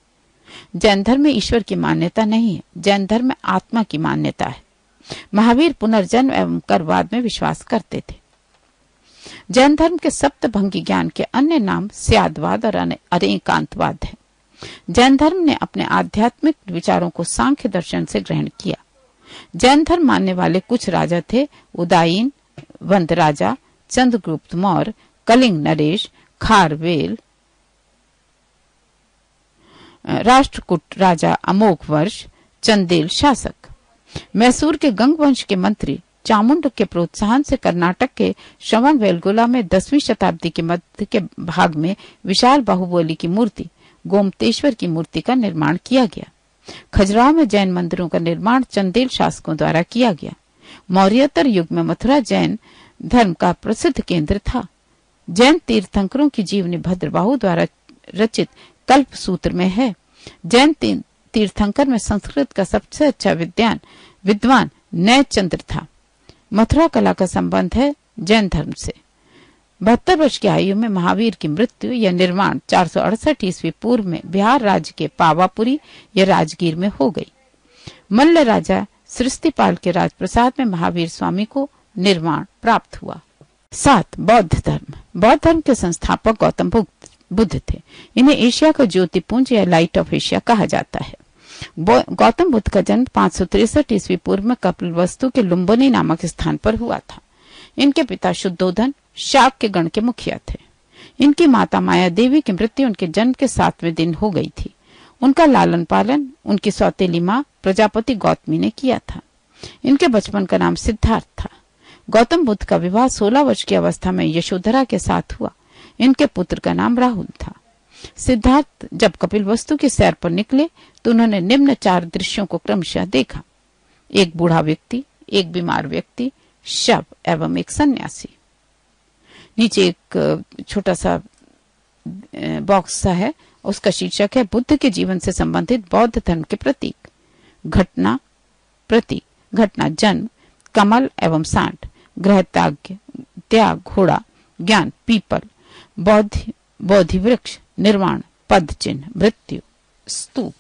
जैन धर्म में ईश्वर की मान्यता नहीं है, जैन धर्म में आत्मा की मान्यता है। महावीर पुनर्जन्म एवं कर्मवाद में विश्वास करते थे। जैन धर्म के सप्तभंगी ज्ञान के अन्य नाम स्यादवाद और अनेकांतवाद है। जैन धर्म ने अपने आध्यात्मिक विचारों को सांख्य दर्शन से ग्रहण किया। जैन धर्म मानने वाले कुछ राजा थे: उदायीन वंद राजा, चंद्रगुप्त मौर्य, कलिंग नरेश, खारवेल, राष्ट्रकूट राजा अमोघ वर्ष, चंदेल शासक। मैसूर के गंग वंश के मंत्री चामुंड के प्रोत्साहन से कर्नाटक के श्रवण बेलगोला में दसवीं शताब्दी के मध्य के भाग में विशाल बाहुबली की मूर्ति गोमतेश्वर की मूर्ति का निर्माण किया गया। खजुराहो में जैन मंदिरों का निर्माण चंदेल शासकों द्वारा किया गया। मौर्योत्तर युग में मथुरा जैन धर्म का प्रसिद्ध केंद्र था। जैन तीर्थंकरों की जीवनी भद्रबाहु द्वारा रचित कल्प सूत्र में है। जैन तीर्थंकर में संस्कृत का सबसे अच्छा विद्वान विद्वान नय चंद्र था। मथुरा कला का संबंध है जैन धर्म से। बहत्तर वर्ष की आयु में महावीर की मृत्यु या निर्माण चार सौ अड़सठ ईस्वी पूर्व में बिहार राज्य के पावापुरी या राजगीर में हो गई। मल्ल राजा सृष्टिपाल के राजप्रसाद में महावीर स्वामी को निर्माण प्राप्त हुआ। सात, बौद्ध धर्म। बौद्ध धर्म के संस्थापक गौतम बुद्ध थे। इन्हें एशिया का ज्योतिपुंज या लाइट ऑफ एशिया कहा जाता है। गौतम बुद्ध का जन्म पांच सौ तिरसठ ईस्वी पूर्व में कपिलवस्तु के लुम्बिनी नामक स्थान पर हुआ था। इनके पिता शुद्धोधन शाक्य गण के मुखिया थे। इनकी माता माया देवी की मृत्यु उनके जन्म के सातवें दिन हो गई थी। उनका लालन पालन उनकी सौतेली माँ प्रजापति गौतमी ने किया था। इनके बचपन का नाम सिद्धार्थ था। गौतम बुद्ध का विवाह सोलह वर्ष की अवस्था में यशोधरा के साथ हुआ। इनके पुत्र का नाम राहुल था। सिद्धार्थ जब कपिलवस्तु की सैर पर निकले तो उन्होंने निम्न चार दृश्यों को क्रमशः देखा: एक बूढ़ा व्यक्ति, एक बीमार व्यक्ति, शव एवं एक सन्यासी। नीचे एक छोटा सा बॉक्स सा है, उसका शीर्षक है बुद्ध के जीवन से संबंधित बौद्ध धर्म के प्रतीक। घटना प्रतीक, घटना जन्म, कमल एवं सांड, ग्रह त्याग त्याग, घोड़ा, ज्ञान पीपल, बौद्धि बोधि वृक्ष, निर्वाण पद चिन्ह, मृत्यु स्तूप।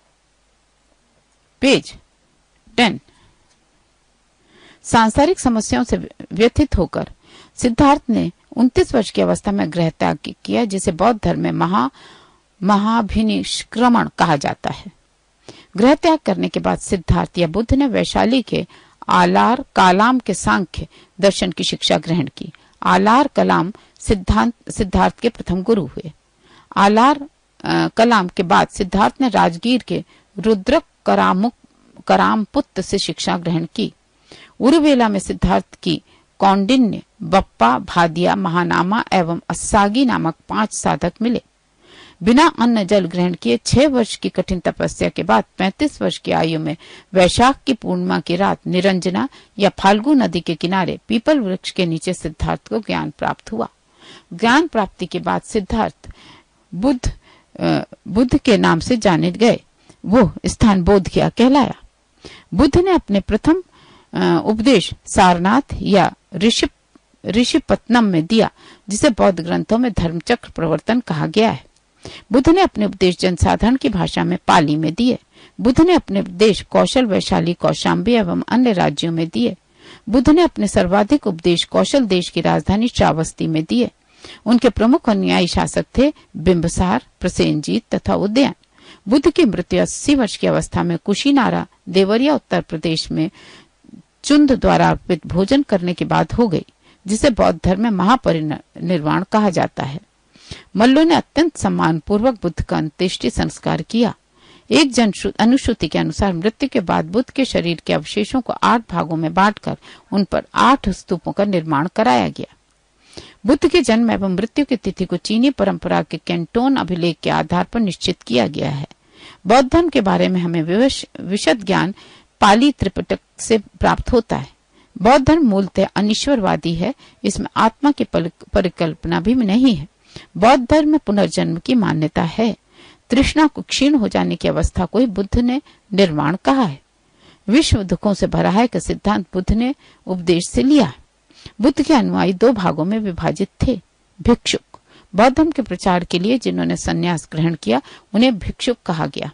Page ten. सांसारिक समस्याओं से व्यथित होकर सिद्धार्थ ने उनतीस वर्ष की अवस्था में गृह त्याग किया, जिसे बौद्ध धर्म में महा महाभिनिष्क्रमण कहा जाता है। गृह त्याग करने के बाद सिद्धार्थ या बुद्ध ने वैशाली के आलार कालाम के सांख्य दर्शन की शिक्षा ग्रहण की। आलार कलाम सिद्धांत सिद्धार्थ के प्रथम गुरु हुए। आलार आ, कलाम के बाद सिद्धार्थ ने राजगीर के रुद्रक करामुक करामपुत्त से शिक्षा ग्रहण की। उरुवेला में सिद्धार्थ की कौंडिन्य, बप्पा, भादिया, महानामा एवं अस्सागी नामक पांच साधक मिले। बिना अन्न जल ग्रहण किए छह वर्ष की कठिन तपस्या के बाद पैंतीस वर्ष की आयु में वैशाख की पूर्णिमा की रात निरंजना या फाल्गु नदी के किनारे पीपल वृक्ष के नीचे सिद्धार्थ को ज्ञान प्राप्त हुआ। ज्ञान प्राप्ति के बाद सिद्धार्थ बुद्ध बुद्ध के नाम से जाने गए। वो स्थान बोध गया कहलाया। बुद्ध ने अपने प्रथम उपदेश सारनाथ या ऋषि ऋषिपत्तनम में दिया, जिसे बौद्ध ग्रंथों में धर्मचक्र प्रवर्तन कहा गया है। बुद्ध ने अपने उपदेश जनसाधारण की भाषा में पाली में दिए। बुद्ध ने अपने उपदेश कौशल, वैशाली, कौशाम्बी एवं अन्य राज्यों में दिए। बुद्ध ने अपने सर्वाधिक उपदेश कौशल देश की राजधानी श्रावस्ती में दिए। उनके प्रमुख अनुयायी शासक थे बिंबसार, प्रसेनजीत तथा उदयन। बुद्ध की मृत्यु अस्सी वर्ष की अवस्था में कुशीनारा, देवरिया, उत्तर प्रदेश में चुंद द्वारा अर्पित भोजन करने के बाद हो गई, जिसे बौद्ध धर्म में महापरिनिर्वाण कहा जाता है। मल्लों ने अत्यंत सम्मान पूर्वक बुद्ध का अंत्येष्टि संस्कार किया। एक जन अनुश्रुति के अनुसार मृत्यु के बाद बुद्ध के शरीर के अवशेषों को आठ भागों में बांटकर उन पर आठ स्तूपों का निर्माण कराया गया। बुद्ध के जन्म एवं मृत्यु की तिथि को चीनी परंपरा के कैंटोन अभिलेख के आधार पर निश्चित किया गया है। बौद्ध धर्म के बारे में हमें विशद ज्ञान पाली त्रिपिटक से प्राप्त होता है। बौद्ध धर्म मूलतः अनिश्वरवादी है। इसमें आत्मा की परिकल्पना भी नहीं है। बौद्ध धर्म में पुनर्जन्म की मान्यता है। तृष्णा को क्षीण हो जाने की अवस्था को ही बुद्ध ने निर्वाण कहा है। विश्व दुखों से भरा है का सिद्धांत बुद्ध ने उपदेश से लिया है। बुद्ध के अनुयायी दो भागों में विभाजित थे। भिक्षुक, बौद्ध धर्म के प्रचार के लिए जिन्होंने संन्यास ग्रहण किया उन्हें भिक्षुक कहा गया।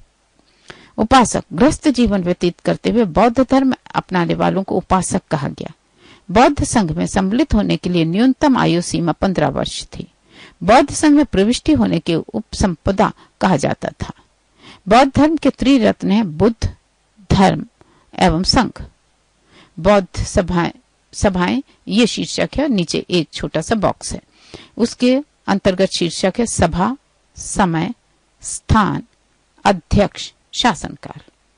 उपासक, गृहस्थ जीवन व्यतीत करते हुए बौद्ध धर्म अपनाने वालों को उपासक कहा गया। बौद्ध संघ में सम्मिलित होने के लिए न्यूनतम आयु सीमा पंद्रह वर्ष थी। बौद्ध संघ में प्रविष्टि होने के उपसंपदा कहा जाता था। बौद्ध धर्म के त्रिरत्न है बुद्ध, धर्म एवं संघ। बौद्ध सभाएं सभाएं ये शीर्षक है। नीचे एक छोटा सा बॉक्स है, उसके अंतर्गत शीर्षक है सभा, समय, स्थान, अध्यक्ष, शासनकाल।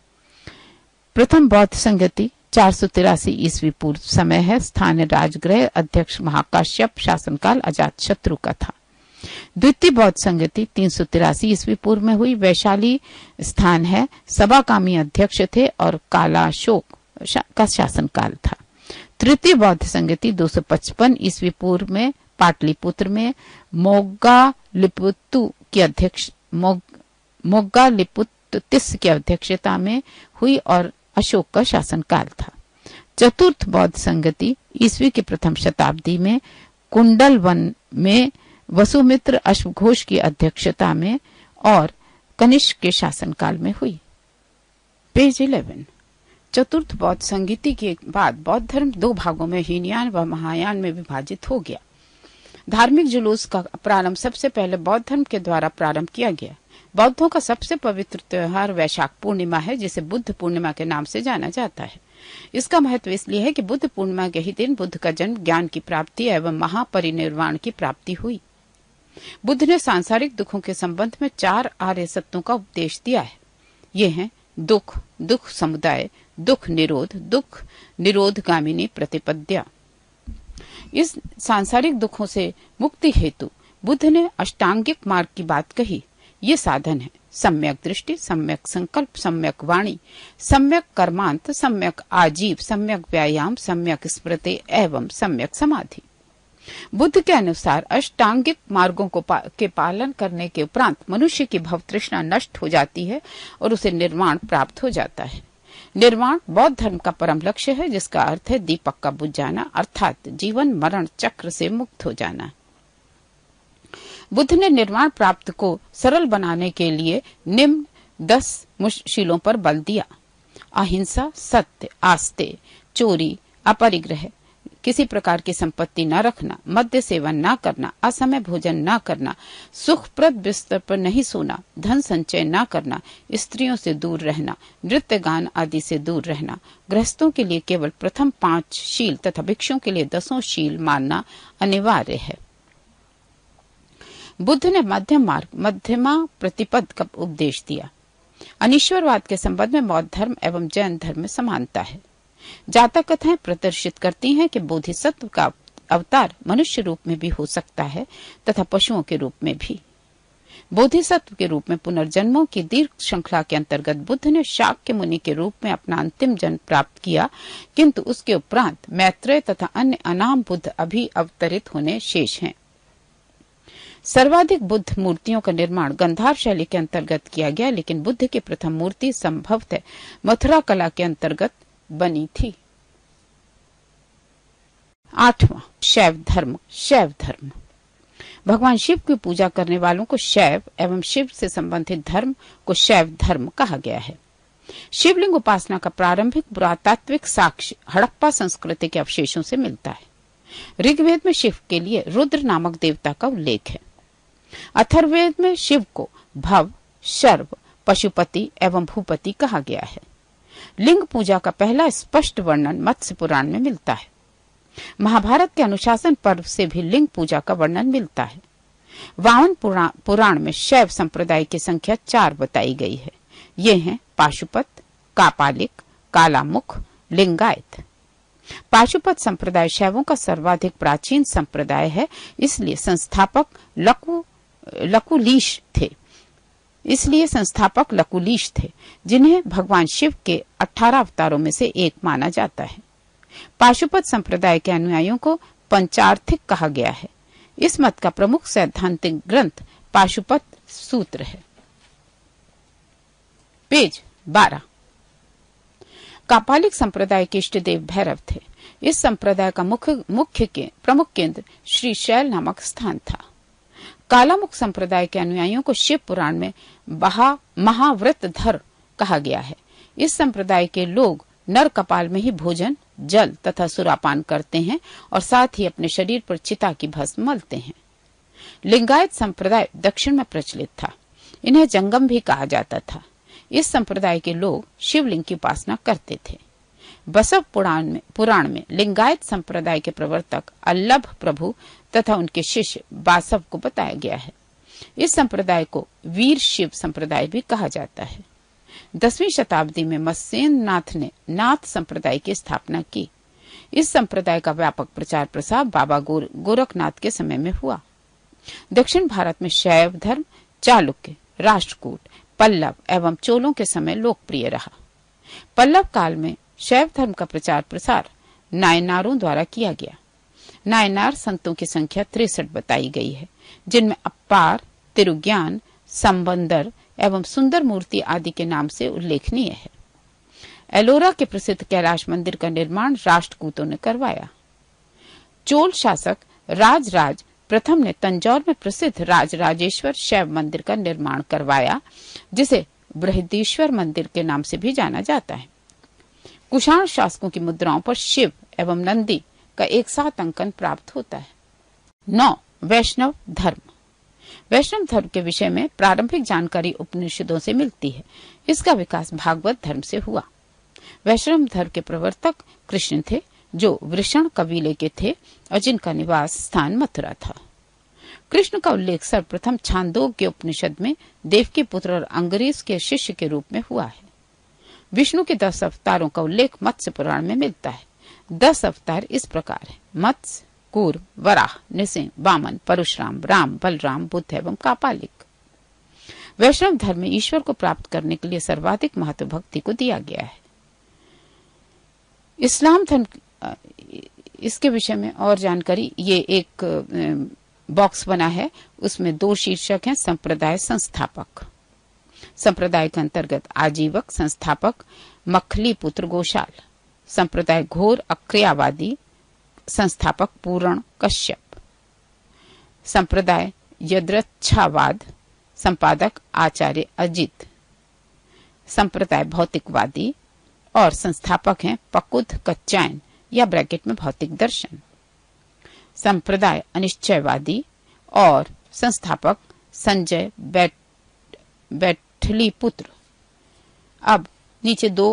प्रथम बौद्ध संगति चार सौ तिरासी ईस्वी पूर्व समय है। स्थान है राजगृह, अध्यक्ष महाकाश्यप, शासनकाल अजात शत्रु का था। द्वितीय बौद्ध संगति तीन सौ तिरासी ईस्वी पूर्व में हुई। वैशाली स्थान है, सभाकामी अध्यक्ष थे और कालाशोक शा, का शासनकाल था। तृतीय बौद्ध संगति दो सौ पचपन ईस्वी पूर्व में पाटलिपुत्र में मोग्गा लिपुत्तु की अध्यक्ष मोग, मोग्गा लिपुत्तिस की अध्यक्षता में हुई और अशोक का शासनकाल था। चतुर्थ बौद्ध संगति ईस्वी की प्रथम शताब्दी में कुंडल वन में वसुमित्र अश्वघोष की अध्यक्षता में और कनिष्क के शासनकाल में हुई। पेज ग्यारह। चतुर्थ बौद्ध संगति के बाद बौद्ध धर्म दो भागों में हीनयान व महायान में विभाजित हो गया। धार्मिक जुलूस का प्रारंभ सबसे पहले बौद्ध धर्म के द्वारा प्रारंभ किया गया। बौद्धों का सबसे पवित्र त्योहार वैशाख पूर्णिमा है, जिसे बुद्ध पूर्णिमा के नाम से जाना जाता है। इसका महत्व इसलिए है कि बुद्ध पूर्णिमा के ही दिन बुद्ध का जन्म, ज्ञान की प्राप्ति एवं महापरिनिर्वाण की प्राप्ति हुई। बुद्ध ने सांसारिक दुखों के संबंध में चार आर्य सत्यों का उपदेश दिया है। ये हैं दुख, दुख समुदाय, दुख निरोध, दुख निरोधगामिनी प्रतिपद्या। इस सांसारिक दुखों से मुक्ति हेतु बुद्ध ने अष्टांगिक मार्ग की बात कही। ये साधन है सम्यक दृष्टि, सम्यक संकल्प, सम्यक वाणी, सम्यक कर्मांत, सम्यक आजीव, सम्यक व्यायाम, सम्यक स्मृति एवं सम्यक समाधि। बुद्ध के अनुसार अष्टांगिक मार्गों को पा, के पालन करने के उपरांत मनुष्य की भव तृष्णा नष्ट हो जाती है और उसे निर्वाण प्राप्त हो जाता है। निर्वाण बौद्ध धर्म का परम लक्ष्य है, जिसका अर्थ है दीपक का बुझ जाना, अर्थात जीवन मरण चक्र से मुक्त हो जाना। बुद्ध ने निर्वाण प्राप्त को सरल बनाने के लिए निम्न दस शीलों पर बल दिया। अहिंसा, सत्य, आस्ते, चोरी, अपरिग्रह, किसी प्रकार की संपत्ति न रखना, मद्य सेवन न करना, असमय भोजन न करना, सुखप्रद बिस्तर पर नहीं सोना, धन संचय न करना, स्त्रियों से दूर रहना, नृत्य गान आदि से दूर रहना, गृहस्थों के लिए केवल प्रथम पांच शील तथा भिक्षुओं के लिए दसों शील मानना अनिवार्य है। बुद्ध ने मध्यम मार्ग, मध्यमा प्रतिपद का उपदेश दिया। अनीश्वरवाद के संबंध में बौद्ध धर्म एवं जैन धर्म में समानता है। जातक कथाएं प्रदर्शित करती हैं कि बोधिसत्व का अवतार मनुष्य रूप में भी हो सकता है तथा पशुओं के रूप में भी। बोधिसत्व के रूप में पुनर्जन्मों की दीर्घ श्रृंखला के अंतर्गत बुद्ध ने शाक्य मुनि के रूप में अपना अंतिम जन्म प्राप्त किया, किंतु उसके उपरांत मैत्रेय तथा अन्य अनाम बुद्ध अभी अवतरित होने शेष हैं। सर्वाधिक बुद्ध मूर्तियों का निर्माण गंधार शैली के अंतर्गत किया गया, लेकिन बुद्ध की प्रथम मूर्ति संभवतः मथुरा कला के अंतर्गत बनी थी। आठवां, शैव धर्म। शैव धर्म भगवान शिव की पूजा करने वालों को शैव एवं शिव से संबंधित धर्म को शैव धर्म कहा गया है। शिवलिंग उपासना का प्रारंभिक पुरातात्विक साक्ष्य हड़प्पा संस्कृति के अवशेषों से मिलता है। ऋग्वेद में शिव के लिए रुद्र नामक देवता का उल्लेख है। अथर्ववेद में शिव को भव, शर्व, पशुपति एवं भूपति कहा गया है। लिंग पूजा का पहला स्पष्ट वर्णन मत्स्य पुराण में मिलता है। महाभारत के अनुशासन पर्व से भी लिंग पूजा का वर्णन मिलता है। वामन पुराण, पुराण में शैव संप्रदाय की संख्या चार बताई गई है। ये हैं पाशुपत, कापालिक, कालामुख, लिंगायत। पाशुपत संप्रदाय शैवों का सर्वाधिक प्राचीन संप्रदाय है, इसलिए संस्थापक लकु लकुलीश थे इसलिए संस्थापक लकुलीश थे जिन्हें भगवान शिव के अठारह अवतारों में से एक माना जाता है। पाशुपत संप्रदाय के अनुयायियों को पंचार्थिक कहा गया है। इस मत का प्रमुख सैद्धांतिक ग्रंथ पाशुपत सूत्र है। पेज बारह। कापालिक संप्रदाय के इष्ट देव भैरव थे। इस संप्रदाय का मुख्य मुख्य के प्रमुख केंद्र श्री शैल नामक स्थान था। कालामुख संप्रदाय के अनुयायियों को शिव पुराण में बहा महाव्रतधर कहा गया है। इस संप्रदाय के लोग नर कपाल में ही भोजन, जल तथा सुरापान करते हैं और साथ ही अपने शरीर पर चिता की भस्म मलते हैं। लिंगायत संप्रदाय दक्षिण में प्रचलित था। इन्हें जंगम भी कहा जाता था। इस संप्रदाय के लोग शिवलिंग की उपासना करते थे। बसव पुराण में पुराण में लिंगायत संप्रदाय के प्रवर्तक अल्लभ प्रभु तथा उनके शिष्य बासव को बताया गया है। इस संप्रदाय को वीर शिव संप्रदाय भी कहा जाता है। दसवीं शताब्दी में मत्स्येंद्र नाथ ने नाथ संप्रदाय की स्थापना की। इस संप्रदाय का व्यापक प्रचार प्रसार बाबा गोर, गोरखनाथ के समय में हुआ। दक्षिण भारत में शैव धर्म चालुक्य, राष्ट्रकूट, पल्लव एवं चोलों के समय लोकप्रिय रहा। पल्लव काल में शैव धर्म का प्रचार प्रसार नायनारों द्वारा किया गया। नायनार संतों की संख्या तिरसठ बताई गई है, जिनमें अप्पार, तिरुज्ञान, संबंदर एवं सुंदर मूर्ति आदि के नाम से उल्लेखनीय है। एलोरा के प्रसिद्ध कैलाश मंदिर का निर्माण राष्ट्रकूटों ने करवाया। चोल शासक राजराज प्रथम ने तंजौर में प्रसिद्ध राजराजेश्वर शैव मंदिर का निर्माण करवाया, जिसे बृहदीश्वर मंदिर के नाम से भी जाना जाता है। कुषाण शासकों की मुद्राओं पर शिव एवं नंदी का एक साथ अंकन प्राप्त होता है। नौ, वैष्णव धर्म। वैष्णव धर्म के विषय में प्रारंभिक जानकारी उपनिषदों से मिलती है। इसका विकास भागवत धर्म से हुआ। वैष्णव धर्म के प्रवर्तक कृष्ण थे, जो वृषण कबीले के थे और जिनका निवास स्थान मथुरा था। कृष्ण का उल्लेख सर्वप्रथम छांदोग्य उपनिषद में देवकी पुत्र और अंगरीज के शिष्य के रूप में हुआ है। विष्णु के दस अवतारों का उल्लेख मत्स्य पुराण में मिलता है। दस अवतार इस प्रकार है: मत्स्य, कूर्म, वराह, नृसिंह, वामन, परशुराम, राम, बलराम, बुद्ध एवं कापालिक। वैष्णव धर्म में ईश्वर को प्राप्त करने के लिए सर्वाधिक महत्व भक्ति को दिया गया है। इस्लाम धर्म, इसके विषय में और जानकारी, ये एक बॉक्स बना है, उसमें दो शीर्षक हैं: संप्रदाय, संस्थापक। संप्रदाय के अंतर्गत आजीवक, संस्थापक मखली पुत्र गोशाल। संप्रदाय घोर अक्रियावादी, संस्थापक पूर्ण कश्यप। संप्रदाय यदृच्छावाद, संपादक आचार्य अजित। संप्रदाय भौतिकवादी और संस्थापक हैं पकुद कच्चायन या ब्रैकेट में भौतिक दर्शन। संप्रदाय अनिश्चयवादी और संस्थापक संजय बैट बैठली पुत्र। अब नीचे दो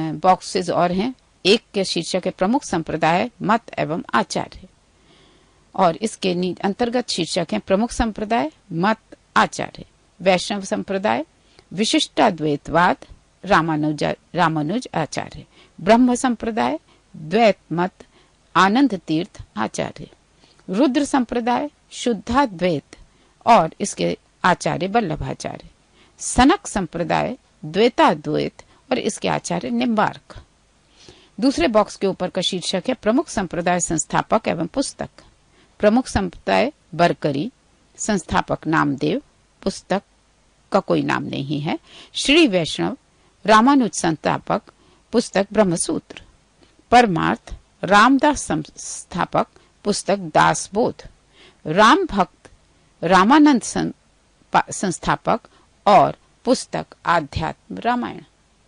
बॉक्सेस और हैं। एक के शीर्षक है प्रमुख संप्रदाय, मत एवं आचार्य। और इसके अंतर्गत शीर्षक है प्रमुख संप्रदाय, मत, आचार्य। वैष्णव संप्रदाय, विशिष्टाद्वैतवाद, रामानुज रामानुज आचार्य। ब्रह्म संप्रदाय, द्वैत मत, आनंद तीर्थ आचार्य। रुद्र संप्रदाय, शुद्धाद्वैत और इसके आचार्य वल्लभाचार्य। सनक संप्रदाय, द्वैताद्वैत और इसके आचार्य निम्बार्क। दूसरे बॉक्स के ऊपर का शीर्षक है प्रमुख संप्रदाय संस्थापक एवं पुस्तक। प्रमुख संप्रदाय बरकरी, संस्थापक नामदेव, पुस्तक का कोई नाम नहीं है। श्री वैष्णव, रामानुज संस्थापक, पुस्तक ब्रह्मसूत्र। परमार्थ, रामदास संस्थापक, पुस्तक दासबोध। राम भक्त, रामानंद संस्थापक और पुस्तक आध्यात्म रामायण।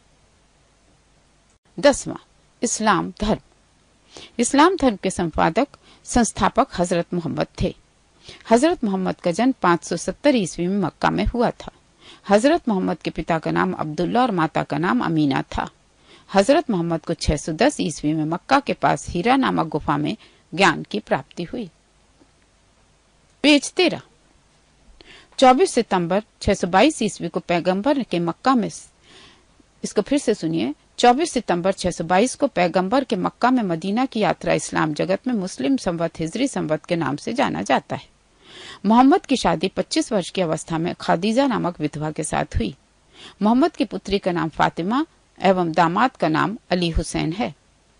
दसवां, इस्लाम धर्म। इस्लाम धर्म के संपादक संस्थापक हजरत मोहम्मद थे। हजरत मोहम्मद का जन्म पाँच सौ सत्तर ईस्वी में मक्का में हुआ था। हजरत मोहम्मद के पिता का नाम अब्दुल्ला और माता का नाम अमीना था। हजरत मोहम्मद को छह सौ दस ईस्वी में मक्का के पास हीरा नामक गुफा में ज्ञान की प्राप्ति हुई। पेज तेरह, चौबीस सितंबर छह सौ बाईस ईस्वी को पैगंबर के मक्का में, इसको फिर से सुनिए, चौबीस सितंबर छह सौ बाईस को पैगंबर के मक्का में मदीना की यात्रा इस्लाम जगत में मुस्लिम संवत हिजरी संवत के नाम से जाना जाता है। मोहम्मद की शादी पच्चीस वर्ष की अवस्था में खादीजा नामक विधवा के साथ हुई। मोहम्मद की पुत्री का नाम फातिमा एवं दामाद का नाम अली हुसैन है।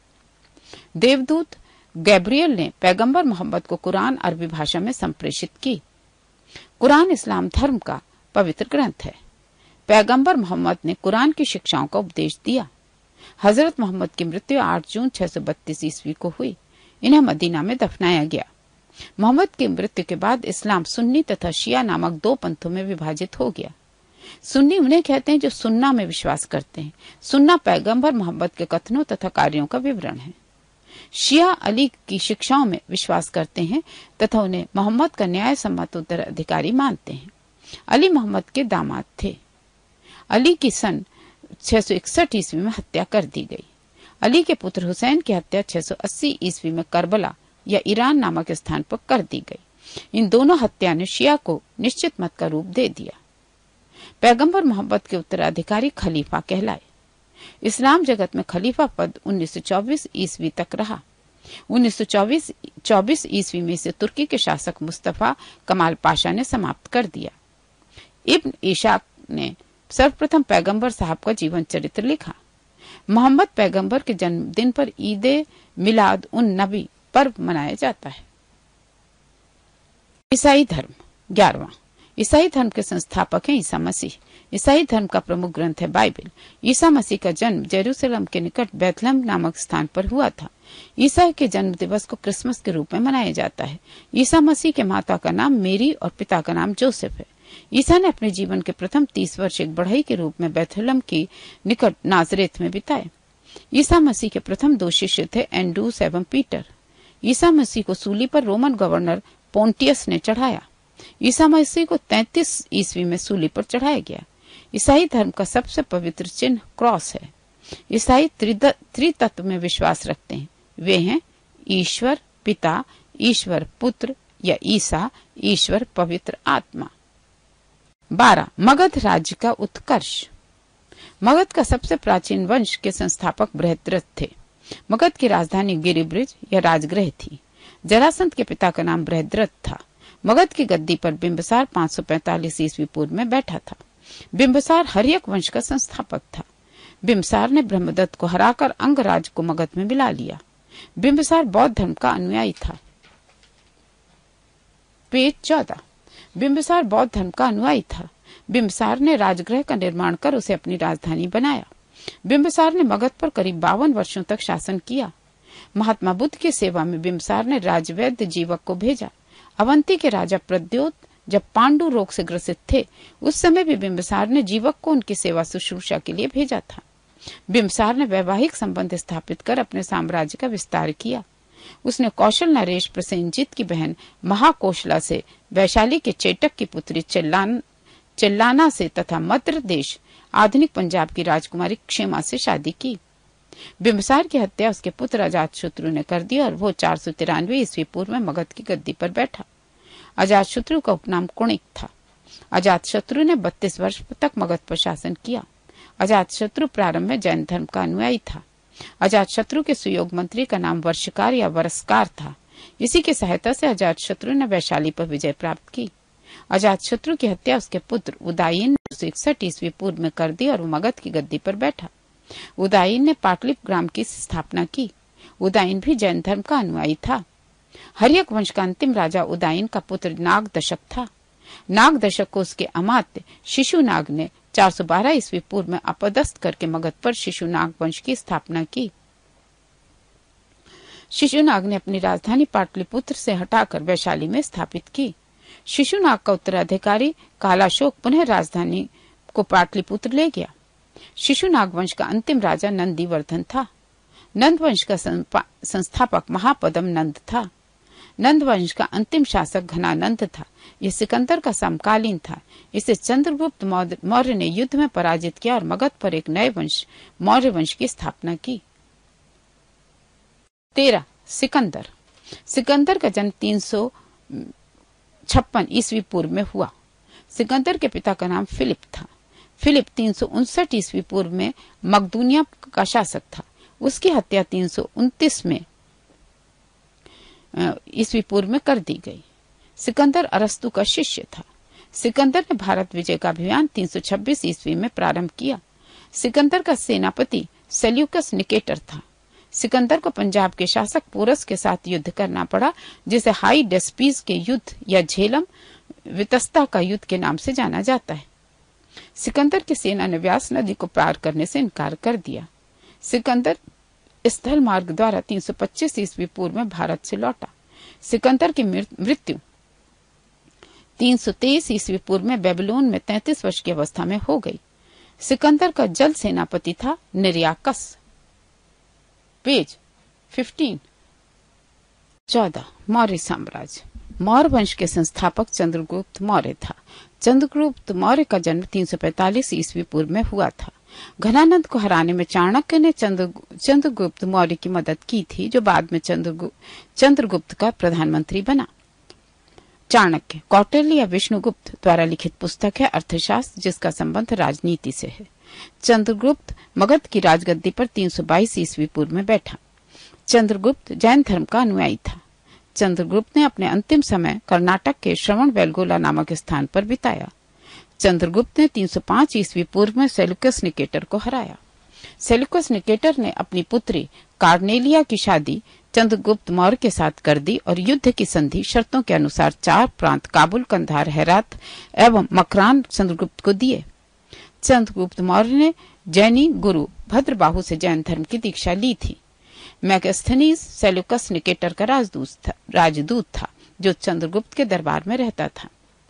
देवदूत गैब्रियल ने पैगंबर मोहम्मद को कुरान अरबी भाषा में संप्रेषित की। कुरान इस्लाम धर्म का पवित्र ग्रंथ है। पैगंबर मोहम्मद ने कुरान की शिक्षाओं का उपदेश दिया। हजरत मोहम्मद की मृत्यु आठ जून छह सौ बत्तीस ईस्वी को हुई। इन्हें मदीना में दफनाया गया। मोहम्मद की मृत्यु के बाद इस्लाम सुन्नी तथा शिया नामक दो पंथों में विभाजित हो गया। सुन्नी उन्हें कहते हैं जो सुन्ना में विश्वास करते हैं। सुन्ना पैगंबर मोहम्मद के कथनों तथा कार्यों का विवरण है। शिया अली की शिक्षाओं में विश्वास करते हैं तथा उन्हें मोहम्मद का न्याय सम्मत उत्तराधिकारी मानते हैं। अली मोहम्मद के दामाद थे। अली की सन छह सौ इकसठ ईस्वी में हत्या कर दी गई। अली के पुत्र हुसैन की हत्या छह सौ अस्सी ईस्वी में करबला या ईरान नामक स्थान पर कर दी गई। इन दोनों हत्या ने शिया को निश्चित मत का रूप दे दिया। पैगंबर मोहम्मद के उत्तराधिकारी खलीफा कहलाए। इस्लाम जगत में खलीफा पद उन्नीस सौ चौबीस ईस्वी तक रहा। उन्नीस सौ चौबीस ईस्वी में इसे तुर्की के शासक मुस्तफा कमाल पाशा ने समाप्त कर दिया। इब्न इशाक ने सर्वप्रथम पैगंबर साहब का जीवन चरित्र लिखा। मोहम्मद पैगंबर के जन्मदिन पर ईदे मिलाद उन नबी पर्व मनाया जाता है। ईसाई धर्म, ग्यारहवां। ईसाई धर्म के संस्थापक हैं ईसा मसीह। ईसाई धर्म का प्रमुख ग्रंथ है बाइबल। ईसा मसीह का जन्म जेरूसलम के निकट बैतलहम नामक स्थान पर हुआ था। ईसा के जन्म दिवस को क्रिसमस के रूप में मनाया जाता है। ईसा मसीह के माता का नाम मेरी और पिता का नाम जोसेफ है। ईसा ने अपने जीवन के प्रथम तीस वर्ष एक बढ़ई के रूप में बैतलहम की निकट नाजरेत में बिताए। ईसा मसीह के प्रथम दो शिष्य थे एंड्रूस एवं पीटर। ईसा मसीह को सूली पर रोमन गवर्नर पोंटियस ने चढ़ाया। ईसा मसीह को तैंतीस ईस्वी में सूली पर चढ़ाया गया। ईसाई धर्म का सबसे पवित्र चिन्ह क्रॉस है। ईसाई त्रितत्व में विश्वास रखते हैं। वे हैं ईश्वर पिता, ईश्वर पुत्र या ईसा, ईश्वर पवित्र आत्मा। बारह, मगध राज्य का उत्कर्ष। मगध का सबसे प्राचीन वंश के संस्थापक बृहद्रथ थे। मगध की राजधानी गिरिब्रिज या राजगृह थी। जरासंध के पिता का नाम बृहद्रथ था। मगध की गद्दी पर बिंबिसार पाँच सौ पैंतालीस ईस्वी पूर्व में बैठा था। बिंबिसार हर्यक वंश का संस्थापक था। बिंबिसार ने ब्रह्मदत्त को हराकर अंगराज को मगध में मिला लिया। बिंबिसार बौद्ध धर्म का अनुयायी था। पेज चौदह, बिंबिसार बौद्ध धर्म का अनुयायी था। बिंबिसार ने राजगृह का निर्माण कर उसे अपनी राजधानी बनाया। बिंबिसार ने मगध पर करीब बावन वर्षों तक शासन किया। महात्मा बुद्ध की सेवा में बिंबिसार ने राजवैद्य जीवक को भेजा। अवंती के राजा प्रद्योत जब पांडु रोग से ग्रसित थे, उस समय भी बिंबिसार ने जीवक को उनकी सेवा शुश्रूषा के लिए भेजा था। बिंबिसार ने वैवाहिक संबंध स्थापित कर अपने साम्राज्य का विस्तार किया। उसने कौशल नरेश प्रसेनजीत की बहन महाकोशला से, वैशाली के चेटक की पुत्री चिल्लान चिल्लाना से तथा मध्य देश आधुनिक पंजाब की राजकुमारी क्षेमा से शादी की। बिंबिसार की हत्या उसके पुत्र अजातशत्रु ने कर दी और वो चार सौ तिरानवे ईस्वी पूर्व में मगध की गद्दी पर बैठा। अजातशत्रु का उपनाम कुणिक था। अजातशत्रु ने बत्तीस वर्ष तक मगध पर शासन किया। अजातशत्रु प्रारंभ में जैन धर्म का अनुयायी था। अजातशत्रु के सुयोग मंत्री का नाम वर्षकार या वरस्कार था। इसी की सहायता से अजातशत्रु ने वैशाली पर विजय प्राप्त की। अजातशत्रु की हत्या उसके पुत्र उदायीन ने दो सौ इकसठ ईस्वी पूर्व में कर दी और वो मगध की गद्दी पर बैठा। उदायीन ने पाटलिपुत्र की स्थापना की। उदायीन भी जैन धर्म का अनुयायी था। हर्यक वंश का अंतिम राजा उदायीन का पुत्र नाग दशक था। नाग दशक को उसके अमात्य शिशुनाग ने चार सौ बारह ईस्वी पूर्व में अपदस्थ करके मगध पर शिशुनाग वंश की स्थापना की। शिशुनाग ने अपनी राजधानी पाटलिपुत्र से हटाकर वैशाली में स्थापित की। शिशुनाग का उत्तराधिकारी कालाशोक पुनः राजधानी को पाटलिपुत्र ले गया। शिशुनाग वंश का अंतिम राजा नंदीवर्धन था। नंद वंश का संस्थापक महापदम नंद था। नंद वंश का अंतिम शासक घनानंद था। यह सिकंदर का समकालीन था। इसे चंद्रगुप्त मौर्य ने युद्ध में पराजित किया और मगध पर एक नए वंश मौर्य वंश की स्थापना की। तेरह सिकंदर। सिकंदर का जन्म तीन सौ छप्पन ईस्वी पूर्व में हुआ। सिकंदर के पिता का नाम फिलिप था। फिलिप तीन सौ उनसठ ईस्वी पूर्व में मकदूनिया का शासक था। उसकी हत्या तीन सौ उनतीस में ईस्वी पूर्व में कर दी गई। सिकंदर अरस्तु का शिष्य था। सिकंदर ने भारत विजय का अभियान तीन सौ छब्बीस ईस्वी में प्रारंभ किया। सिकंदर का सेनापति सेल्यूकस निकेटर था। सिकंदर को पंजाब के शासक पोरस के साथ युद्ध करना पड़ा, जिसे हाई डेस्पीज के युद्ध या झेलम वितस्ता का युद्ध के नाम से जाना जाता है। सिकंदर की सेना ने व्यास नदी को पार करने से इनकार कर दिया। सिकंदर स्थल मार्ग द्वारा तीन सौ पच्चीस ईस्वी पूर्व में भारत से लौटा। सिकंदर की मृत्यु तीन सौ तेईस ईस्वी पूर्व में बेबीलोन में तैंतीस वर्ष की अवस्था में हो गई। सिकंदर का जल सेनापति था निर्याकस। पेज पंद्रह। चौदह मौर्य साम्राज्य। मौर्य वंश के संस्थापक चंद्रगुप्त मौर्य था। चंद्रगुप्त मौर्य का जन्म तीन सौ पैंतालीस ईस्वी पूर्व में हुआ था। घनानंद को हराने में चाणक्य ने चंद्रगुप्त मौर्य की मदद की थी, जो बाद में चंद्रगुप्त चंद्रगुप्त का प्रधानमंत्री बना। चाणक्य कौटिल्य या विष्णुगुप्त द्वारा लिखित पुस्तक है अर्थशास्त्र, जिसका संबंध राजनीति से है। चंद्रगुप्त मगध की राजगद्दी पर तीन सौ बाईस ईस्वी पूर्व में बैठा। चंद्रगुप्त जैन धर्म का अनुयायी था। चंद्रगुप्त ने अपने अंतिम समय कर्नाटक के श्रवण बेलगोला नामक स्थान पर बिताया। चंद्रगुप्त ने तीन सौ पाँच ईस्वी पूर्व में सेल्यूकस निकेटर को हराया। सेल्यूकस निकेटर ने अपनी पुत्री कार्नेलिया की शादी चंद्रगुप्त मौर्य के साथ कर दी और युद्ध की संधि शर्तों के अनुसार चार प्रांत काबुल, कंधार, हेरात एवं मकरान चंद्रगुप्त को दिए। चंद्रगुप्त मौर्य ने जैनी गुरु भद्रबाहु से जैन धर्म की दीक्षा ली थी। मैगस्थनीज सेल्यूकस निकेटर का राजदूत था, राजदूत था जो चंद्रगुप्त के दरबार में रहता था।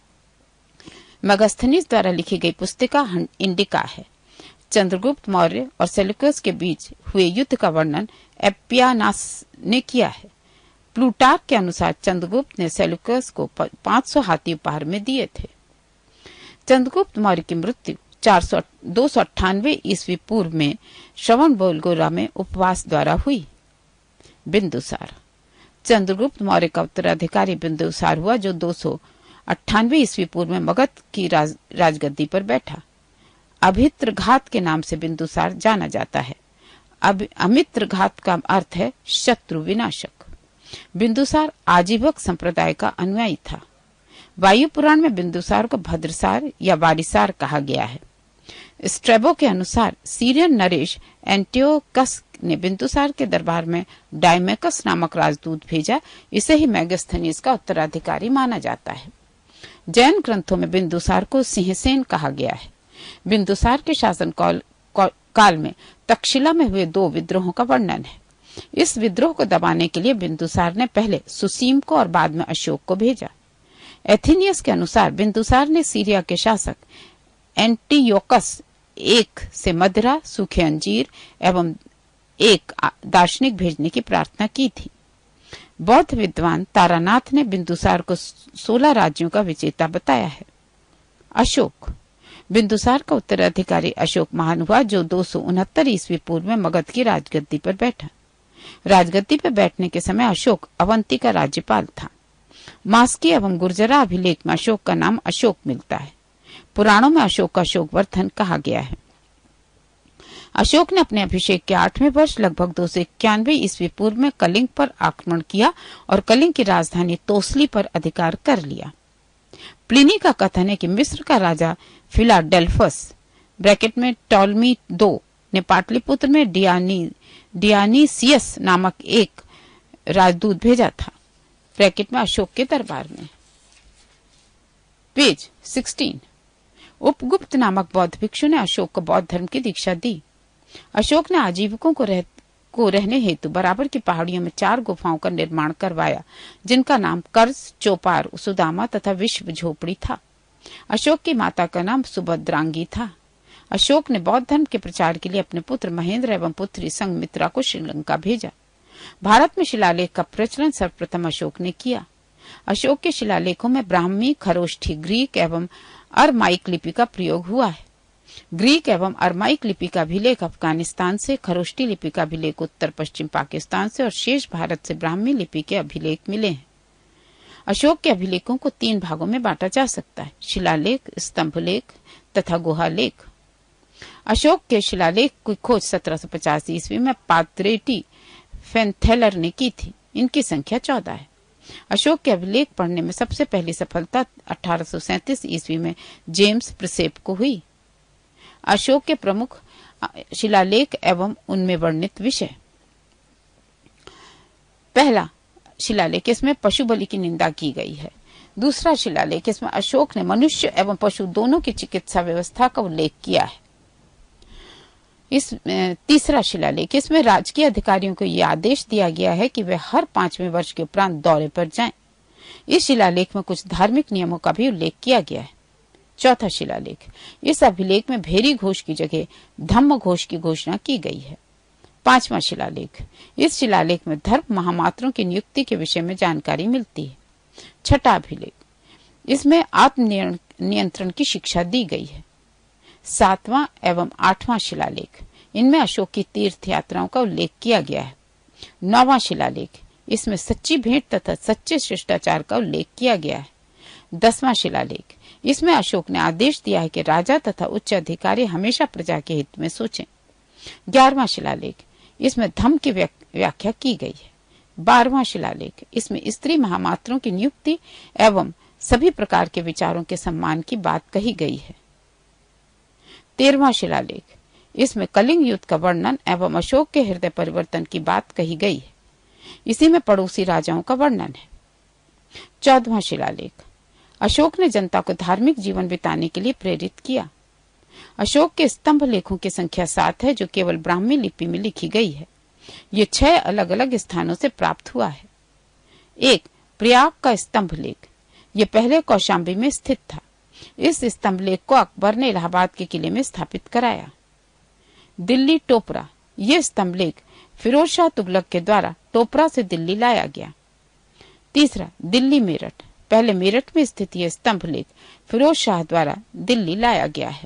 मैगस्थनीज द्वारा लिखी गई पुस्तिका इंडिका है। चंद्रगुप्त मौर्य और सेल्यूकस के बीच हुए युद्ध का वर्णन एपियानास ने किया है। प्लूटार्क के अनुसार चंद्रगुप्त ने सेल्यूकस को पाँच सौ हाथी उपहार में दिए थे। चंद्रगुप्त मौर्य की मृत्यु चार सौ दो सौ अट्ठानवे ईस्वी पूर्व में श्रवण बेलगोला में उपवास द्वारा हुई। बिंदुसार। चंद्रगुप्त मौर्य का उत्तराधिकारी बिंदुसार हुआ, जो दो सौ अट्ठानवे ईस्वी पूर्व में मगध की राज, राजगद्दी पर बैठा। अभित्रघात के नाम से बिंदुसार जाना जाता है। अब अमित्रघात का अर्थ है शत्रु विनाशक। बिंदुसार आजीवक संप्रदाय का अनुयायी था। वायु पुराण में बिंदुसार को भद्रसार या वारिसार कहा गया है। स्ट्रेबो के अनुसार सीरियन नरेश एंटियोकस ने बिंदुसार के दरबार में डायमेकस नामक राजदूत भेजा। इसे ही मैगस्थनीज का उत्तराधिकारी माना जाता है। जैन ग्रंथों में बिंदुसार को सिंहसेन कहा गया है। बिंदुसार के शासन काल, काल में तक्षशिला में हुए दो विद्रोहों का वर्णन है। इस विद्रोह को दबाने के लिए बिंदुसार ने पहले सुसीम को और बाद में अशोक को भेजा। एथेनियस के अनुसार बिंदुसार ने सीरिया के शासक एंटियोकस एक से मदिरा, सूखे अंजीर एवं एक दार्शनिक भेजने की प्रार्थना की थी। बौद्ध विद्वान तारानाथ ने बिंदुसार को सोलह राज्यों का विजेता बताया है। अशोक। बिंदुसार का उत्तराधिकारी अशोक महान हुआ, जो दो सौ उनहत्तर ईस्वी पूर्व में मगध की राजगद्दी पर बैठा। राजगद्दी पर बैठने के समय अशोक अवंती का राज्यपाल था। मास्की एवं गुर्जरा अभिलेख में अशोक का नाम अशोक मिलता है। पुराणों में अशोक का अशोकवर्धन कहा गया है। अशोक ने अपने अभिषेक के आठवें वर्ष लगभग दो सौ इक्यानवे ईस्वी पूर्व में कलिंग पर आक्रमण किया और कलिंग की राजधानी तोसली पर अधिकार कर लिया। प्लिनी का कथन है कि मिस्र का राजा फिलाडेल्फस ब्रैकेट में टॉलमी दो ने पाटलिपुत्र में डियानी डियानीसियस नामक एक राजदूत भेजा था, ब्रैकेट में अशोक के दरबार में। पेज सोलह। उपगुप्त नामक बौद्ध भिक्षु ने अशोक को बौद्ध धर्म की दीक्षा दी। अशोक ने आजीविकों को, रह, को रहने हेतु बराबर की पहाड़ियों में चार गुफाओं का निर्माण करवाया, जिनका नाम कर्ज, चौपार, सुदामा तथा विश्व झोपड़ी था। अशोक की माता का नाम सुभद्रांगी था। अशोक ने बौद्ध धर्म के प्रचार के लिए अपने पुत्र महेंद्र एवं पुत्री संघमित्रा को श्रीलंका भेजा। भारत में शिलालेख का प्रचलन सर्वप्रथम अशोक ने किया। अशोक के शिलालेखों में ब्राह्मी, खरोष्ठी, ग्रीक एवं अरमाइक लिपि का प्रयोग हुआ है। ग्रीक एवं अरमाइक लिपि का अभिलेख अफगानिस्तान से, खरोष्ठी लिपि का अभिलेख उत्तर पश्चिम पाकिस्तान से और शेष भारत से ब्राह्मी लिपि के अभिलेख मिले हैं। अशोक के अभिलेखों को तीन भागों में बांटा जा सकता है: शिलालेख, स्तंभलेख तथा गुहालेख। अशोक के शिलालेख की खोज सत्रह सौ पचास ईस्वी में पात्रेटी फेंथेलर ने की थी। इनकी संख्या चौदह है। अशोक के अभिलेख पढ़ने में सबसे पहली सफलता अठारह सौ सैंतीस ईस्वी में जेम्स प्रिसेप को हुई। अशोक के प्रमुख शिलालेख एवं उनमें वर्णित विषय। पहला शिलालेख, इसमें पशु बलि की निंदा की गई है। दूसरा शिलालेख, इसमें अशोक ने मनुष्य एवं पशु दोनों की चिकित्सा व्यवस्था का उल्लेख किया है। इस तीसरा शिलालेख, इसमें राजकीय अधिकारियों को यह आदेश दिया गया है कि वे हर पांचवें वर्ष के उपरांत दौरे पर जाएं। इस शिलालेख में कुछ धार्मिक नियमों का भी उल्लेख किया गया है। चौथा शिलालेख, इस अभिलेख में भेरी घोष की जगह धम्म घोष की घोषणा की गई है। पांचवा शिलालेख, इस शिलालेख में धर्म महामात्रों की नियुक्ति के विषय में जानकारी मिलती है। छठा अभिलेख, इसमें आत्म नियंत्रण की शिक्षा दी गई है। सातवां एवं आठवां शिलालेख, इनमें अशोक की तीर्थ यात्राओं का उल्लेख किया गया है। नौवां शिलालेख, इसमें सच्ची भेंट तथा सच्चे शिष्टाचार का उल्लेख किया गया है। दसवां शिलालेख, इसमें अशोक ने आदेश दिया है कि राजा तथा उच्च अधिकारी हमेशा प्रजा के हित में सोचें। ग्यारहवां शिलालेख, इसमें धम्म की व्याख्या की गई है। बारहवां शिलालेख, इसमें स्त्री महामात्रों की नियुक्ति एवं सभी प्रकार के विचारों के सम्मान की बात कही गई है। तेरहवां शिलालेख, इसमें कलिंग युद्ध का वर्णन एवं अशोक के हृदय परिवर्तन की बात कही गई है। इसी में पड़ोसी राजाओं का वर्णन है। चौदहवां शिलालेख, अशोक ने जनता को धार्मिक जीवन बिताने के लिए प्रेरित किया। अशोक के स्तंभ लेखों की संख्या सात है, जो केवल ब्राह्मी लिपि में लिखी गई है। ये छह अलग अलग स्थानों से प्राप्त हुआ है। एक, प्रयाग का स्तंभ लेख, ये पहले कौशाम्बी में स्थित था। इस स्तंभ लेख को अकबर ने इलाहाबाद के किले में स्थापित कराया। दिल्ली टोपरा, ये स्तंभ लेख फिरोज शाह तुगलक के द्वारा टोपरा से दिल्ली लाया गया। तीसरा, दिल्ली मेरठ, पहले मेरठ में स्थित यह स्तंभ लेख फिरोज शाह द्वारा दिल्ली लाया गया है।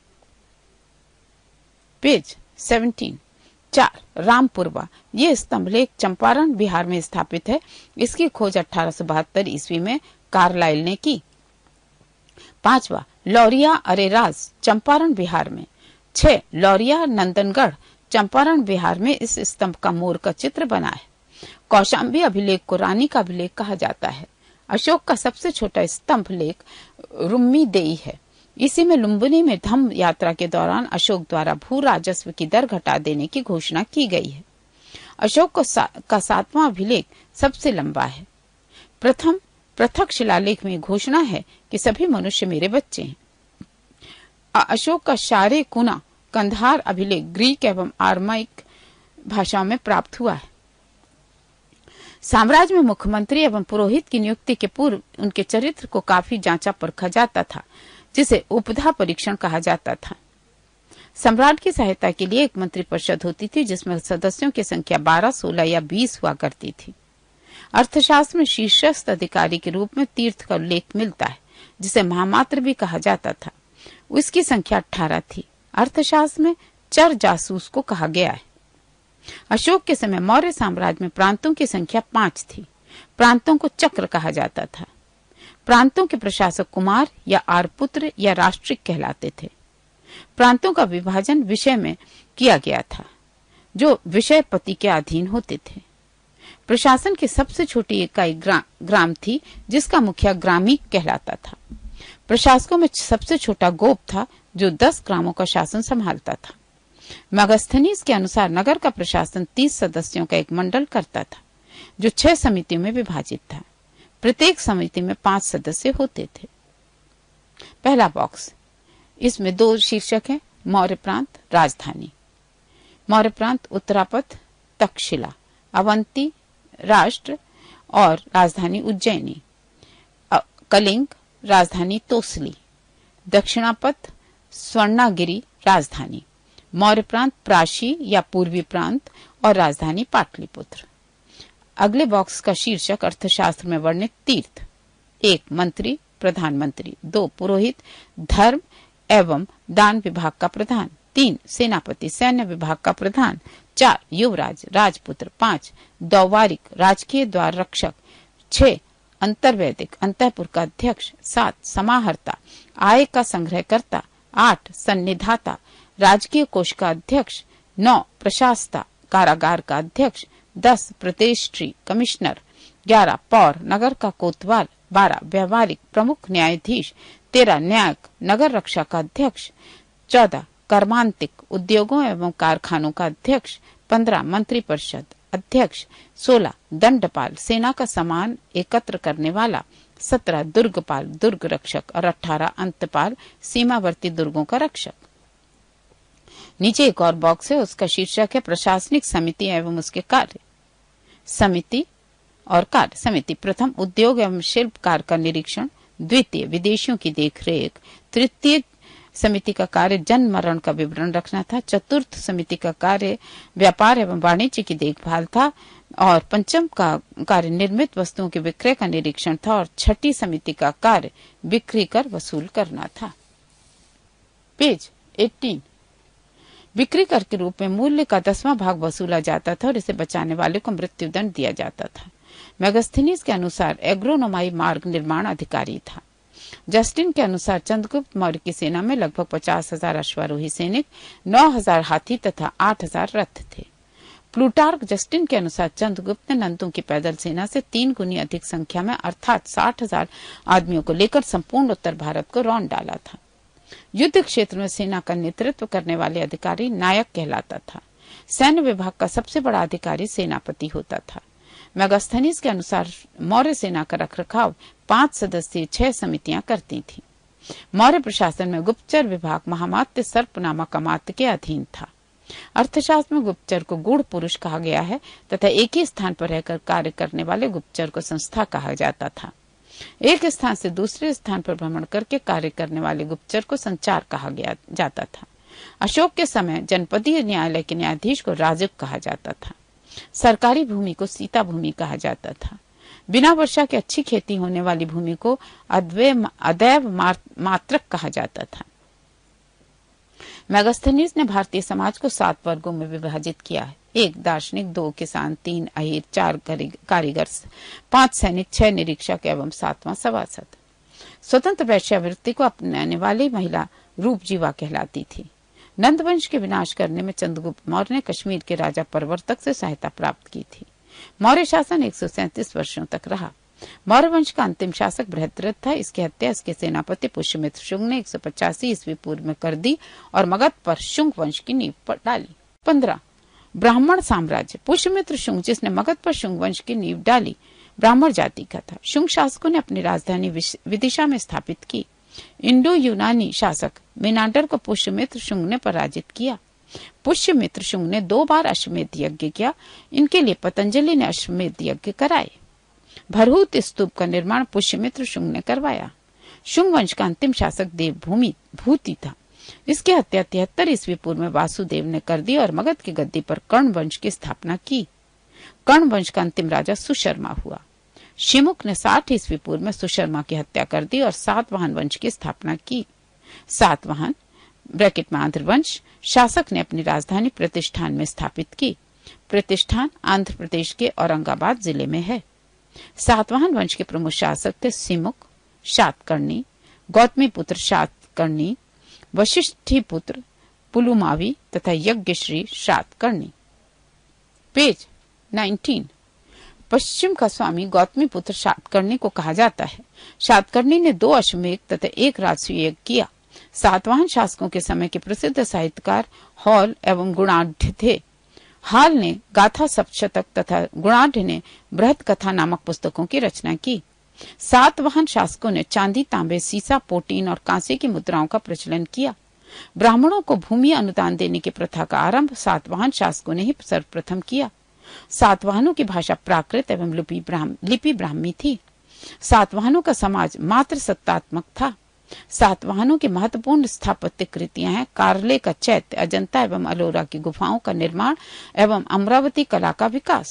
पेज सत्रह। चार, रामपुरवा, ये स्तंभ लेख चंपारण बिहार में स्थापित है। इसकी खोज अठारह सौ बहत्तर ईस्वी में कार्लाइल ने की। पांचवा, लौरिया अरेराज, चंपारण बिहार में। छह, लौरिया नंदनगढ़, चंपारण बिहार में इस स्तंभ का मोर का चित्र बना है। कौशाम्बी अभिलेख को रानी का अभिलेख कहा जाता है। अशोक का सबसे छोटा स्तंभ लेख रुम्मी देई है। इसी में लुम्बिनी में धम्म यात्रा के दौरान अशोक द्वारा भू राजस्व की दर घटा देने की घोषणा की गई है। अशोक को सा, का सातवां अभिलेख सबसे लंबा है। प्रथम पृथक शिलालेख में घोषणा है कि सभी मनुष्य मेरे बच्चे हैं। अशोक का शारे कुना कंधार अभिलेख ग्रीक एवं आरमाइक भाषाओं में प्राप्त हुआ है। साम्राज्य में मुख्यमंत्री एवं पुरोहित की नियुक्ति के पूर्व उनके चरित्र को काफी जांचा परखा जाता था, जिसे उपधा परीक्षण कहा जाता था। सम्राट की सहायता के लिए एक मंत्री परिषद होती थी, जिसमें सदस्यों की संख्या बारह, सोलह या बीस हुआ करती थी। अर्थशास्त्र में शीर्षस्थ अधिकारी के रूप में तीर्थ का उल्लेख मिलता है, जिसे महामात्र भी कहा जाता था। उसकी संख्या अठारह थी। अर्थशास्त्र में चर जासूस को कहा गया है। अशोक के समय मौर्य साम्राज्य में प्रांतों की संख्या पांच थी। प्रांतों को चक्र कहा जाता था। प्रांतों के प्रशासक कुमार या आर्पुत्र या राष्ट्रिक कहलाते थे। प्रांतों का विभाजन विषय में किया गया था, जो विषय पति के अधीन होते थे। प्रशासन की सबसे छोटी इकाई ग्रा, ग्राम थी, जिसका मुखिया ग्रामी कहलाता था। प्रशासकों में सबसे छोटा गोप था, जो दस ग्रामों का शासन संभालता था। मेगास्थनीज के अनुसार नगर का प्रशासन तीस सदस्यों का एक मंडल करता था, जो छह समितियों में विभाजित था। प्रत्येक समिति में पांच सदस्य होते थे। पहला बॉक्स, इसमें दो शीर्षक हैं। मौर्य प्रांत, राजधानी। मौर्य प्रांत उत्तरापथ, तक्षशिला, अवंती राष्ट्र और राजधानी उज्जैनी। कलिंग, राजधानी तोसली। दक्षिणापथ, स्वर्णागिरी, राजधानी। मौर्य प्रांत प्राची या पूर्वी प्रांत और राजधानी पाटलिपुत्र। अगले बॉक्स का शीर्षक अर्थशास्त्र में वर्णित तीर्थ। एक, मंत्री, प्रधानमंत्री। दो, पुरोहित, धर्म एवं दान विभाग का प्रधान। तीन, सेनापति, सैन्य विभाग का प्रधान। चार, युवराज, राजपुत्र। पांच, दौवारिक, राजकीय द्वार रक्षक। छह, अंतर्वैदिक, अंतःपुर का अध्यक्ष। सात, समाहर्ता, आय का संग्रहकर्ता। आठ, सन्निधाता, राजकीय कोष का अध्यक्ष। नौ, प्रशासता, कारागार का अध्यक्ष। दस, प्रदेष्ट्री, कमिश्नर। ग्यारह, पौर, नगर का कोतवाल। बारह, व्यवहारिक, प्रमुख न्यायाधीश। तेरह, न्यायिक, नगर रक्षा का अध्यक्ष। चौदह, कर्मांतिक, उद्योगों एवं कारखानों का अध्यक्ष। पंद्रह, मंत्री परिषद अध्यक्ष। सोलह, दंडपाल, सेना का सामान एकत्र करने वाला। सत्रह, दुर्गपाल, दुर्ग रक्षक। और अठारह, अंतपाल, सीमावर्ती दुर्गों का रक्षक। नीचे एक और बॉक्स है, उसका शीर्षक है प्रशासनिक समिति एवं उसके कार्य। समिति और कार्य। समिति, प्रथम, उद्योग एवं शिल्प कार्य का निरीक्षण। द्वितीय, विदेशियों की देखरेख। तृतीय समिति का कार्य जन्म मरण का विवरण रखना था। चतुर्थ समिति का कार्य व्यापार एवं वाणिज्य की देखभाल था। और पंचम का कार्य निर्मित वस्तुओं के विक्रय का निरीक्षण था। और छठी समिति का कार्य बिक्री कर वसूल करना था। पेज अठारह। बिक्री कर के रूप में मूल्य का दसवां भाग वसूला जाता था और इसे बचाने वाले को मृत्यु दंड दिया जाता था। मेगास्थनीज के अनुसार एग्रोनोमाई मार्ग निर्माण अधिकारी था। जस्टिन के अनुसार चंद्रगुप्त मौर्य की सेना में लगभग पचास हजार अश्वारोही सैनिक, नौ हजार हाथी तथा आठ हजार रथ थे। प्लूटार्क जस्टिन के अनुसार चंद्रगुप्त ने नंदों की पैदल सेना से तीन गुनी अधिक संख्या में अर्थात साठ हजार आदमियों को लेकर संपूर्ण उत्तर भारत को रौंद डाला था। युद्ध क्षेत्र में सेना का नेतृत्व करने वाले अधिकारी नायक कहलाता था। सैन्य विभाग का सबसे बड़ा अधिकारी सेनापति होता था। मेगास्थनीज के अनुसार मौर्य सेना का रखरखाव पांच सदस्यीय छह समितियां करती थी। मौर्य प्रशासन में गुप्तचर विभाग महामात्य सर्पनामक अमात्य के अधीन था। अर्थशास्त्र में गुप्तचर को गूढ़ पुरुष कहा गया है तथा एक ही स्थान पर रहकर कार्य करने वाले गुप्तचर को संस्था कहा जाता था। एक स्थान से दूसरे स्थान पर भ्रमण करके कार्य करने वाले गुप्तचर को संचार कहा गया जाता था। अशोक के समय जनपदीय न्यायालय के न्यायाधीश को राजक कहा जाता था। सरकारी भूमि को सीता भूमि कहा जाता था। बिना वर्षा के अच्छी खेती होने वाली भूमि को अदैव मात्रक कहा जाता था। मेगास्थनीज ने भारतीय समाज को सात वर्गों में विभाजित किया है। एक, दार्शनिक। दो, किसान। तीन, अहीर। चार, कारीगर। पांच, सैनिक। छह, निरीक्षक एवं सातवां सभासद। स्वतंत्र वैश्यावृत्ति को अपनाने वाली महिला रूपजीवा कहलाती थी। नंदवंश के विनाश करने में चंद्रगुप्त मौर्य ने कश्मीर के राजा परवर्तक से सहायता प्राप्त की थी। मौर्य शासन एक सौ सैंतीस वर्षों तक रहा। मौर्य वंश का अंतिम शासक बृहद्रथ था। इसकी हत्या इसके सेनापति पुष्यमित्र शुंग ने एक सौ पचासी ईस्वी पूर्व में कर दी और मगध पर शुंग वंश की नींव पर डाली। पंद्रह, ब्राह्मण साम्राज्य। पुष्यमित्र शुंग, जिसने मगध पर शुंग वंश की नींव डाली, ब्राह्मण जाति का था। शुंग शासकों ने अपनी राजधानी विदिशा में स्थापित की। इंडो यूनानी शासक मेनांडर को पुष्यमित्र शुंग ने पराजित किया। पुष्यमित्र शुंग ने दो बार अश्वमेध यज्ञ किया। इनके लिए पतंजलि ने अश्वमेध यज्ञ कराए। भरहूत स्तूप का निर्माण पुष्यमित्र शुंग ने करवाया। शुंग वंश का अंतिम शासक देवभूमि भूति था। इसकी हत्या तिहत्तर ईस्वी पूर्व में वासुदेव ने कर दी और मगध की गद्दी पर कर्ण वंश की स्थापना की। कर्ण वंश का अंतिम राजा सुशर्मा हुआ। शिमुख ने साठ ईस्वी पूर्व में सुशर्मा की हत्या कर दी और सातवाहन वंश की स्थापना की। सातवाहन ब्रैकेट में आंध्र वंश शासक ने अपनी राजधानी प्रतिष्ठान में स्थापित की। प्रतिष्ठान आंध्र प्रदेश के औरंगाबाद जिले में है। सातवाहन वंश के प्रमुख शासक थे सिमुक, शातकर्णी, गौतमी पुत्र शातकर्णी, वशिष्ठी पुत्र पुलुमावी तथा यज्ञश्री शातकर्णी। Page nineteen. पश्चिम का स्वामी गौतमी पुत्र शातकर्णी को कहा जाता है। शातकर्णी ने दो अश्वमेध तथा एक राजस्व यज्ञ किया। सातवाहन शासकों के समय के प्रसिद्ध साहित्यकार हॉल एवं गुणाढ़ थे। हाल ने गाथा सप्तशतक तथा गुणाढ़ ने बृहद कथा नामक पुस्तकों की रचना की। सातवाहन शासकों ने चांदी, तांबे, सीसा, पोटीन और कांसे की मुद्राओं का प्रचलन किया। ब्राह्मणों को भूमि अनुदान देने की प्रथा का आरंभ सातवाहन शासकों ने ही सर्वप्रथम किया। सातवाहनों की भाषा प्राकृत एवं लिपि ब्राह्म, लिपि ब्राह्मी थी। सातवाहनों का समाज मात्र सत्तात्मक था। सातवाहनों की महत्वपूर्ण स्थापत्य कृतियां हैं कारले का चैत्य, अजंता एवं अलोरा की गुफाओं का निर्माण एवं अमरावती कला का विकास।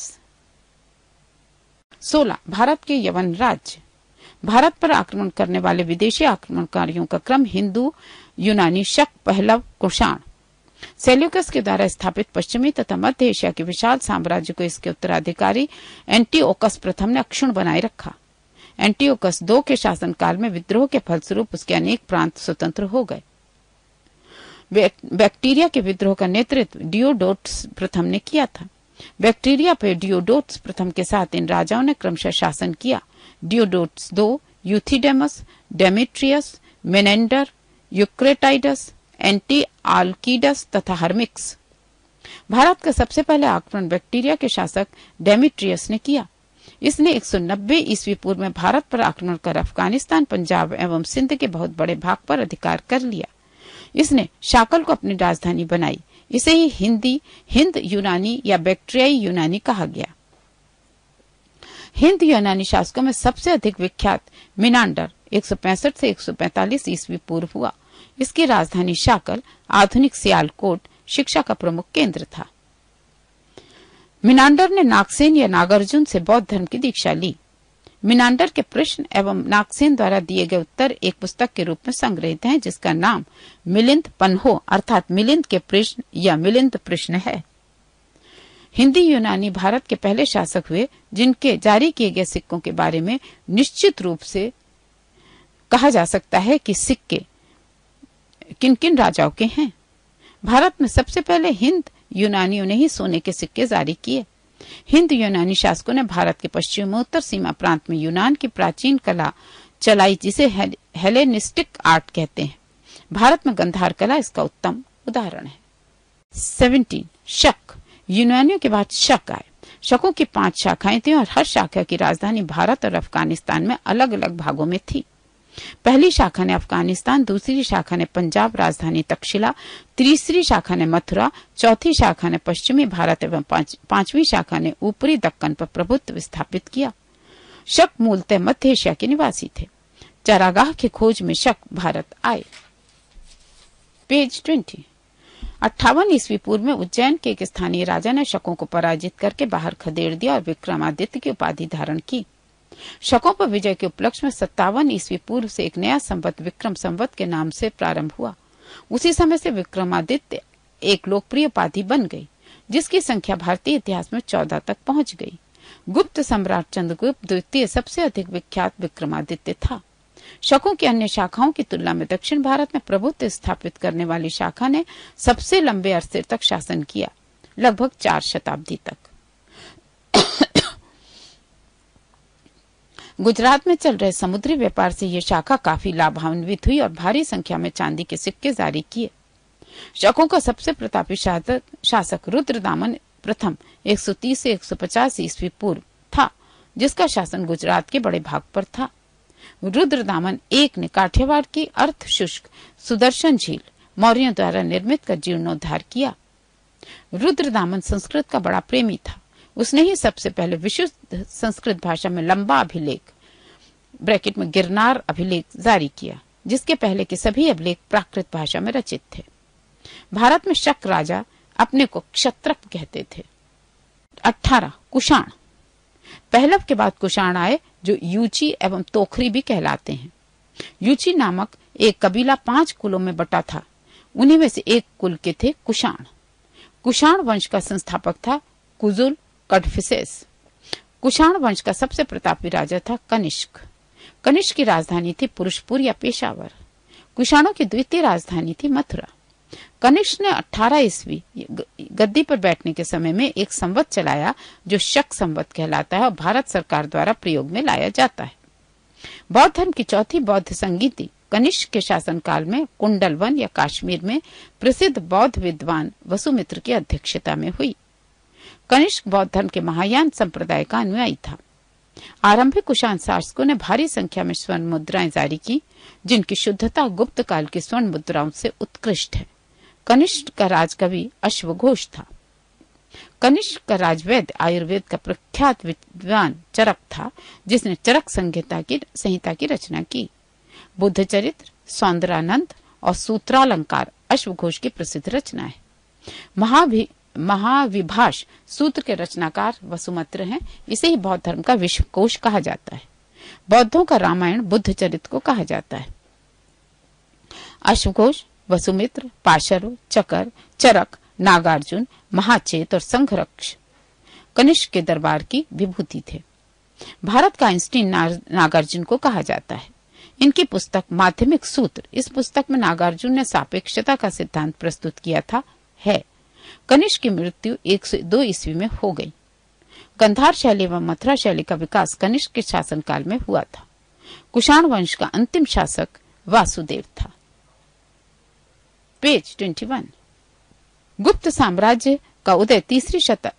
सोलह भारत के यवन राज्य। भारत पर आक्रमण करने वाले विदेशी आक्रमणकारियों का क्रम हिंदू, यूनानी, शक, पहलव, कुषाण। सेल्यूकस के द्वारा स्थापित पश्चिमी तथा मध्य एशिया के विशाल साम्राज्य को इसके उत्तराधिकारी एंटीओकस प्रथम ने अक्षुण्ण बनाए रखा। एंटीओकस दो के शासनकाल में विद्रोह के फलस्वरूप उसके अनेक प्रांत स्वतंत्र हो गए। बैक्टीरिया के विद्रोह का नेतृत्व डियोडोटस प्रथम ने किया था। बैक्टीरिया पर डियोडोटस प्रथम के साथ इन राजाओं ने क्रमशः शासन किया। डियोडोटस दो, Euthydemus, Demetrius, Menander, Eucratides, Antialcidas तथा हर्मिक्स। भारत का सबसे पहले आक्रमण बैक्टीरिया के शासक डेमेट्रियस ने किया। इसने एक सौ नब्बे ईस्वी पूर्व में भारत पर आक्रमण कर अफगानिस्तान, पंजाब एवं सिंध के बहुत बड़े भाग पर अधिकार कर लिया। इसने शाकल को अपनी राजधानी बनाई। इसे ही हिंदी हिंद यूनानी या बैक्ट्रियाई यूनानी कहा गया। हिंद यूनानी शासकों में सबसे अधिक विख्यात मिनांडर एक सौ पैंसठ से एक सौ पैंतालीस ईस्वी पूर्व हुआ। इसकी राजधानी शाकल, आधुनिक सियालकोट, शिक्षा का प्रमुख केंद्र था। मिनांडर ने नागसेन या नागार्जुन से बौद्ध धर्म की दीक्षा ली। मिनांडर के प्रश्न एवं नागसेन द्वारा दिए गए उत्तर एक पुस्तक के रूप में संग्रहित हैं, जिसका नाम मिलिंद पन्हो अर्थात मिलिंद के प्रश्न या मिलिंद प्रश्न है। हिंदी यूनानी भारत के पहले शासक हुए जिनके जारी किए गए सिक्कों के बारे में निश्चित रूप से कहा जा सकता है कि सिक्के किन किन राजाओं के हैं। भारत में सबसे पहले हिंद यूनानियों ने ही सोने के सिक्के जारी किए। हिंद यूनानी शासकों ने भारत के पश्चिमोत्तर सीमा प्रांत में यूनान की प्राचीन कला चलाई, जिसे हेलेनिस्टिक आर्ट कहते हैं। भारत में गंधार कला इसका उत्तम उदाहरण है। सत्रह शक। यूनानियों के बाद शक आए। शकों की पांच शाखाएं थी और हर शाखा की राजधानी भारत और अफगानिस्तान में अलग अलग भागों में थी। पहली शाखा ने अफगानिस्तान, दूसरी शाखा ने पंजाब राजधानी तक्षशिला, तीसरी शाखा ने मथुरा, चौथी शाखा ने पश्चिमी भारत एवं पांच, पांचवी शाखा ने ऊपरी दक्कन पर प्रभुत्व स्थापित किया। शक मूलतः मध्य एशिया के निवासी थे। चारागाह की खोज में शक भारत आए। पेज बीस। अट्ठावन ईस्वी पूर्व में उज्जैन के एक स्थानीय राजा ने शकों को पराजित करके बाहर खदेड़ दिया और विक्रमादित्य की उपाधि धारण की। शकों पर विजय के उपलक्ष्य में सत्तावन ईस्वी पूर्व से एक नया संवत विक्रम संवत के नाम से प्रारंभ हुआ। उसी समय से विक्रमादित्य एक लोकप्रिय उपाधि बन गई, जिसकी संख्या भारतीय इतिहास में चौदह तक पहुंच गई। गुप्त सम्राट चंद्रगुप्त द्वितीय सबसे अधिक विख्यात विक्रमादित्य था। शकों की अन्य शाखाओं की तुलना में दक्षिण भारत में प्रभुत्व स्थापित करने वाली शाखा ने सबसे लंबे अरसे तक शासन किया, लगभग चार शताब्दी तक। गुजरात में चल रहे समुद्री व्यापार से यह शाखा काफी लाभान्वित हुई और भारी संख्या में चांदी के सिक्के जारी किए। शकों का सबसे प्रतापी शासक रुद्रदामन प्रथम एक सौ तीस से एक सौ पचास ईस्वी पूर्व था, जिसका शासन गुजरात के बड़े भाग पर था। रुद्रदामन एक ने काठियावाड़ की अर्ध शुष्क सुदर्शन झील मौर्यों द्वारा निर्मित का जीर्णोद्धार किया। रुद्रदामन संस्कृत का बड़ा प्रेमी था। उसने ही सबसे पहले विशुद्ध संस्कृत भाषा में लंबा अभिलेख ब्रैकेट में गिरनार अभिलेख जारी किया, जिसके पहले के सभी अभिलेख प्राकृत भाषा में रचित थे। भारत में शक राजा अपने को क्षत्रप कहते थे। अठारह कुषाण। पहलव के बाद कुषाण आए, जो यूची एवं तोखरी भी कहलाते हैं। यूची नामक एक कबीला पांच कुलों में बटा था। उन्हीं में से एक कुल के थे कुषाण। कुषाण वंश का संस्थापक था कुजुल कड़फिसेस। कुषाण वंश का सबसे प्रतापी राजा था कनिष्क। कनिष्क की राजधानी थी पुरुषपुर या पेशावर। कुषाणों की द्वितीय राजधानी थी मथुरा। कनिष्क ने अठारह ईस्वी गद्दी पर बैठने के समय में एक संवत चलाया जो शक संवत कहलाता है और भारत सरकार द्वारा प्रयोग में लाया जाता है। बौद्ध धर्म की चौथी बौद्ध संगीति कनिष्क के शासनकाल में कुंडलवन या कश्मीर में प्रसिद्ध बौद्ध विद्वान वसुमित्र की अध्यक्षता में हुई। कनिष्क बौद्ध धर्म के महायान संप्रदाय का अनुयायी था। आरंभिक कुषाण शासकों ने भारी संख्या में स्वर्ण मुद्राएं जारी की, जिनकी शुद्धता गुप्त काल की स्वर्ण मुद्राओं से उत्कृष्ट है। कनिष्क का राजकवि अश्वघोष था। कनिष्क का राजवैद्य आयुर्वेद का प्रख्यात विद्वान चरक था, जिसने चरक संहिता की संहिता की रचना की। बुद्ध चरित्र, सौंदरानंद और सूत्रालंकार अश्वघोष की प्रसिद्ध रचना है। महाभि महाविभाष सूत्र के रचनाकार वसुमित्र हैं। इसे ही बौद्ध धर्म का विश्वकोश कहा जाता है। बौद्धों का रामायण बुद्ध चरित्र को कहा जाता है। अश्वघोष, वसुमित्र, पाशर्व, चकर, चरक, नागार्जुन, महाचेत और संघरक्ष कनिष्क के दरबार की विभूति थे। भारत का आइंस्टीन नागार्जुन को कहा जाता है। इनकी पुस्तक माध्यमिक सूत्र, इस पुस्तक में नागार्जुन ने सापेक्षता का सिद्धांत प्रस्तुत किया था है। कनिष्क की मृत्यु एक सौ दो ईस्वी में हो गई। गंधार शैली एवं मथुरा शैली का विकास कनिष्क के शासनकाल में हुआ था। कुषाण वंश का अंतिम शासक वासुदेव था। पेज इक्कीस। गुप्त साम्राज्य का उदय तीसरी शताब्दी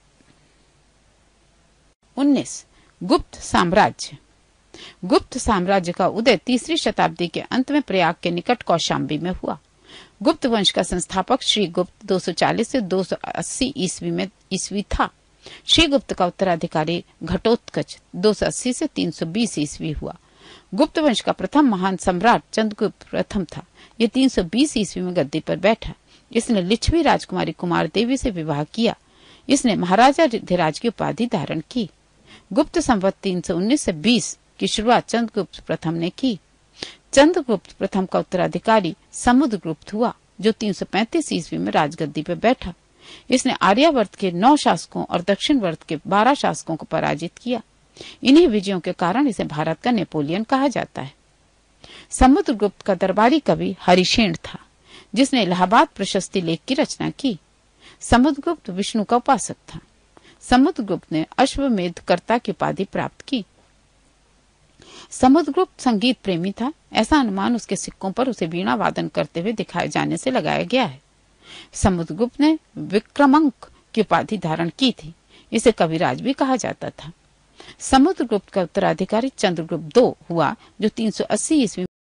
उन्नीस गुप्त साम्राज्य गुप्त साम्राज्य का उदय तीसरी शताब्दी के अंत में प्रयाग के निकट कौशाम्बी में हुआ। गुप्त वंश का संस्थापक श्री गुप्त दो सौ चालीस से दो सौ अस्सी ईस्वी में ईस्वी था। श्री गुप्त का उत्तराधिकारी घटोत्कच दो सौ अस्सी से तीन सौ बीस ईस्वी हुआ। गुप्त वंश का प्रथम महान सम्राट चंद्रगुप्त प्रथम था। ये तीन सौ बीस ईस्वी में गद्दी पर बैठा। इसने लिच्छवी राजकुमारी कुमार देवी से विवाह किया। इसने महाराजा धिराज की उपाधि धारण की। गुप्त संवत तीन सौ उन्नीस से बीस की शुरुआत चंद्रगुप्त प्रथम ने की। चंद्रगुप्त प्रथम का उत्तराधिकारी समुद्रगुप्त हुआ, जो तीन सौ पैंतीस ईस्वी में राजगद्दी पर बैठा। इसने आर्यावर्त के नौ शासकों और दक्षिण वर्त के बारह शासकों को पराजित किया। इन्हीं विजयों के कारण इसे भारत का नेपोलियन कहा जाता है। समुद्रगुप्त का दरबारी कवि हरिशेन था, जिसने इलाहाबाद प्रशस्ति लेख की रचना की। समुद्रगुप्त विष्णु का उपासक था। समुद्रगुप्त ने अश्वमेध कर्ता की उपाधि प्राप्त की। समुद्रगुप्त संगीत प्रेमी था। ऐसा अनुमान उसके सिक्कों पर उसे वीणा वादन करते हुए दिखाए जाने से लगाया गया है। समुद्रगुप्त ने विक्रमांक की उपाधि धारण की थी। इसे कविराज भी कहा जाता था। समुद्रगुप्त का उत्तराधिकारी चंद्रगुप्त दो हुआ, जो तीन सौ अस्सी ईस्वी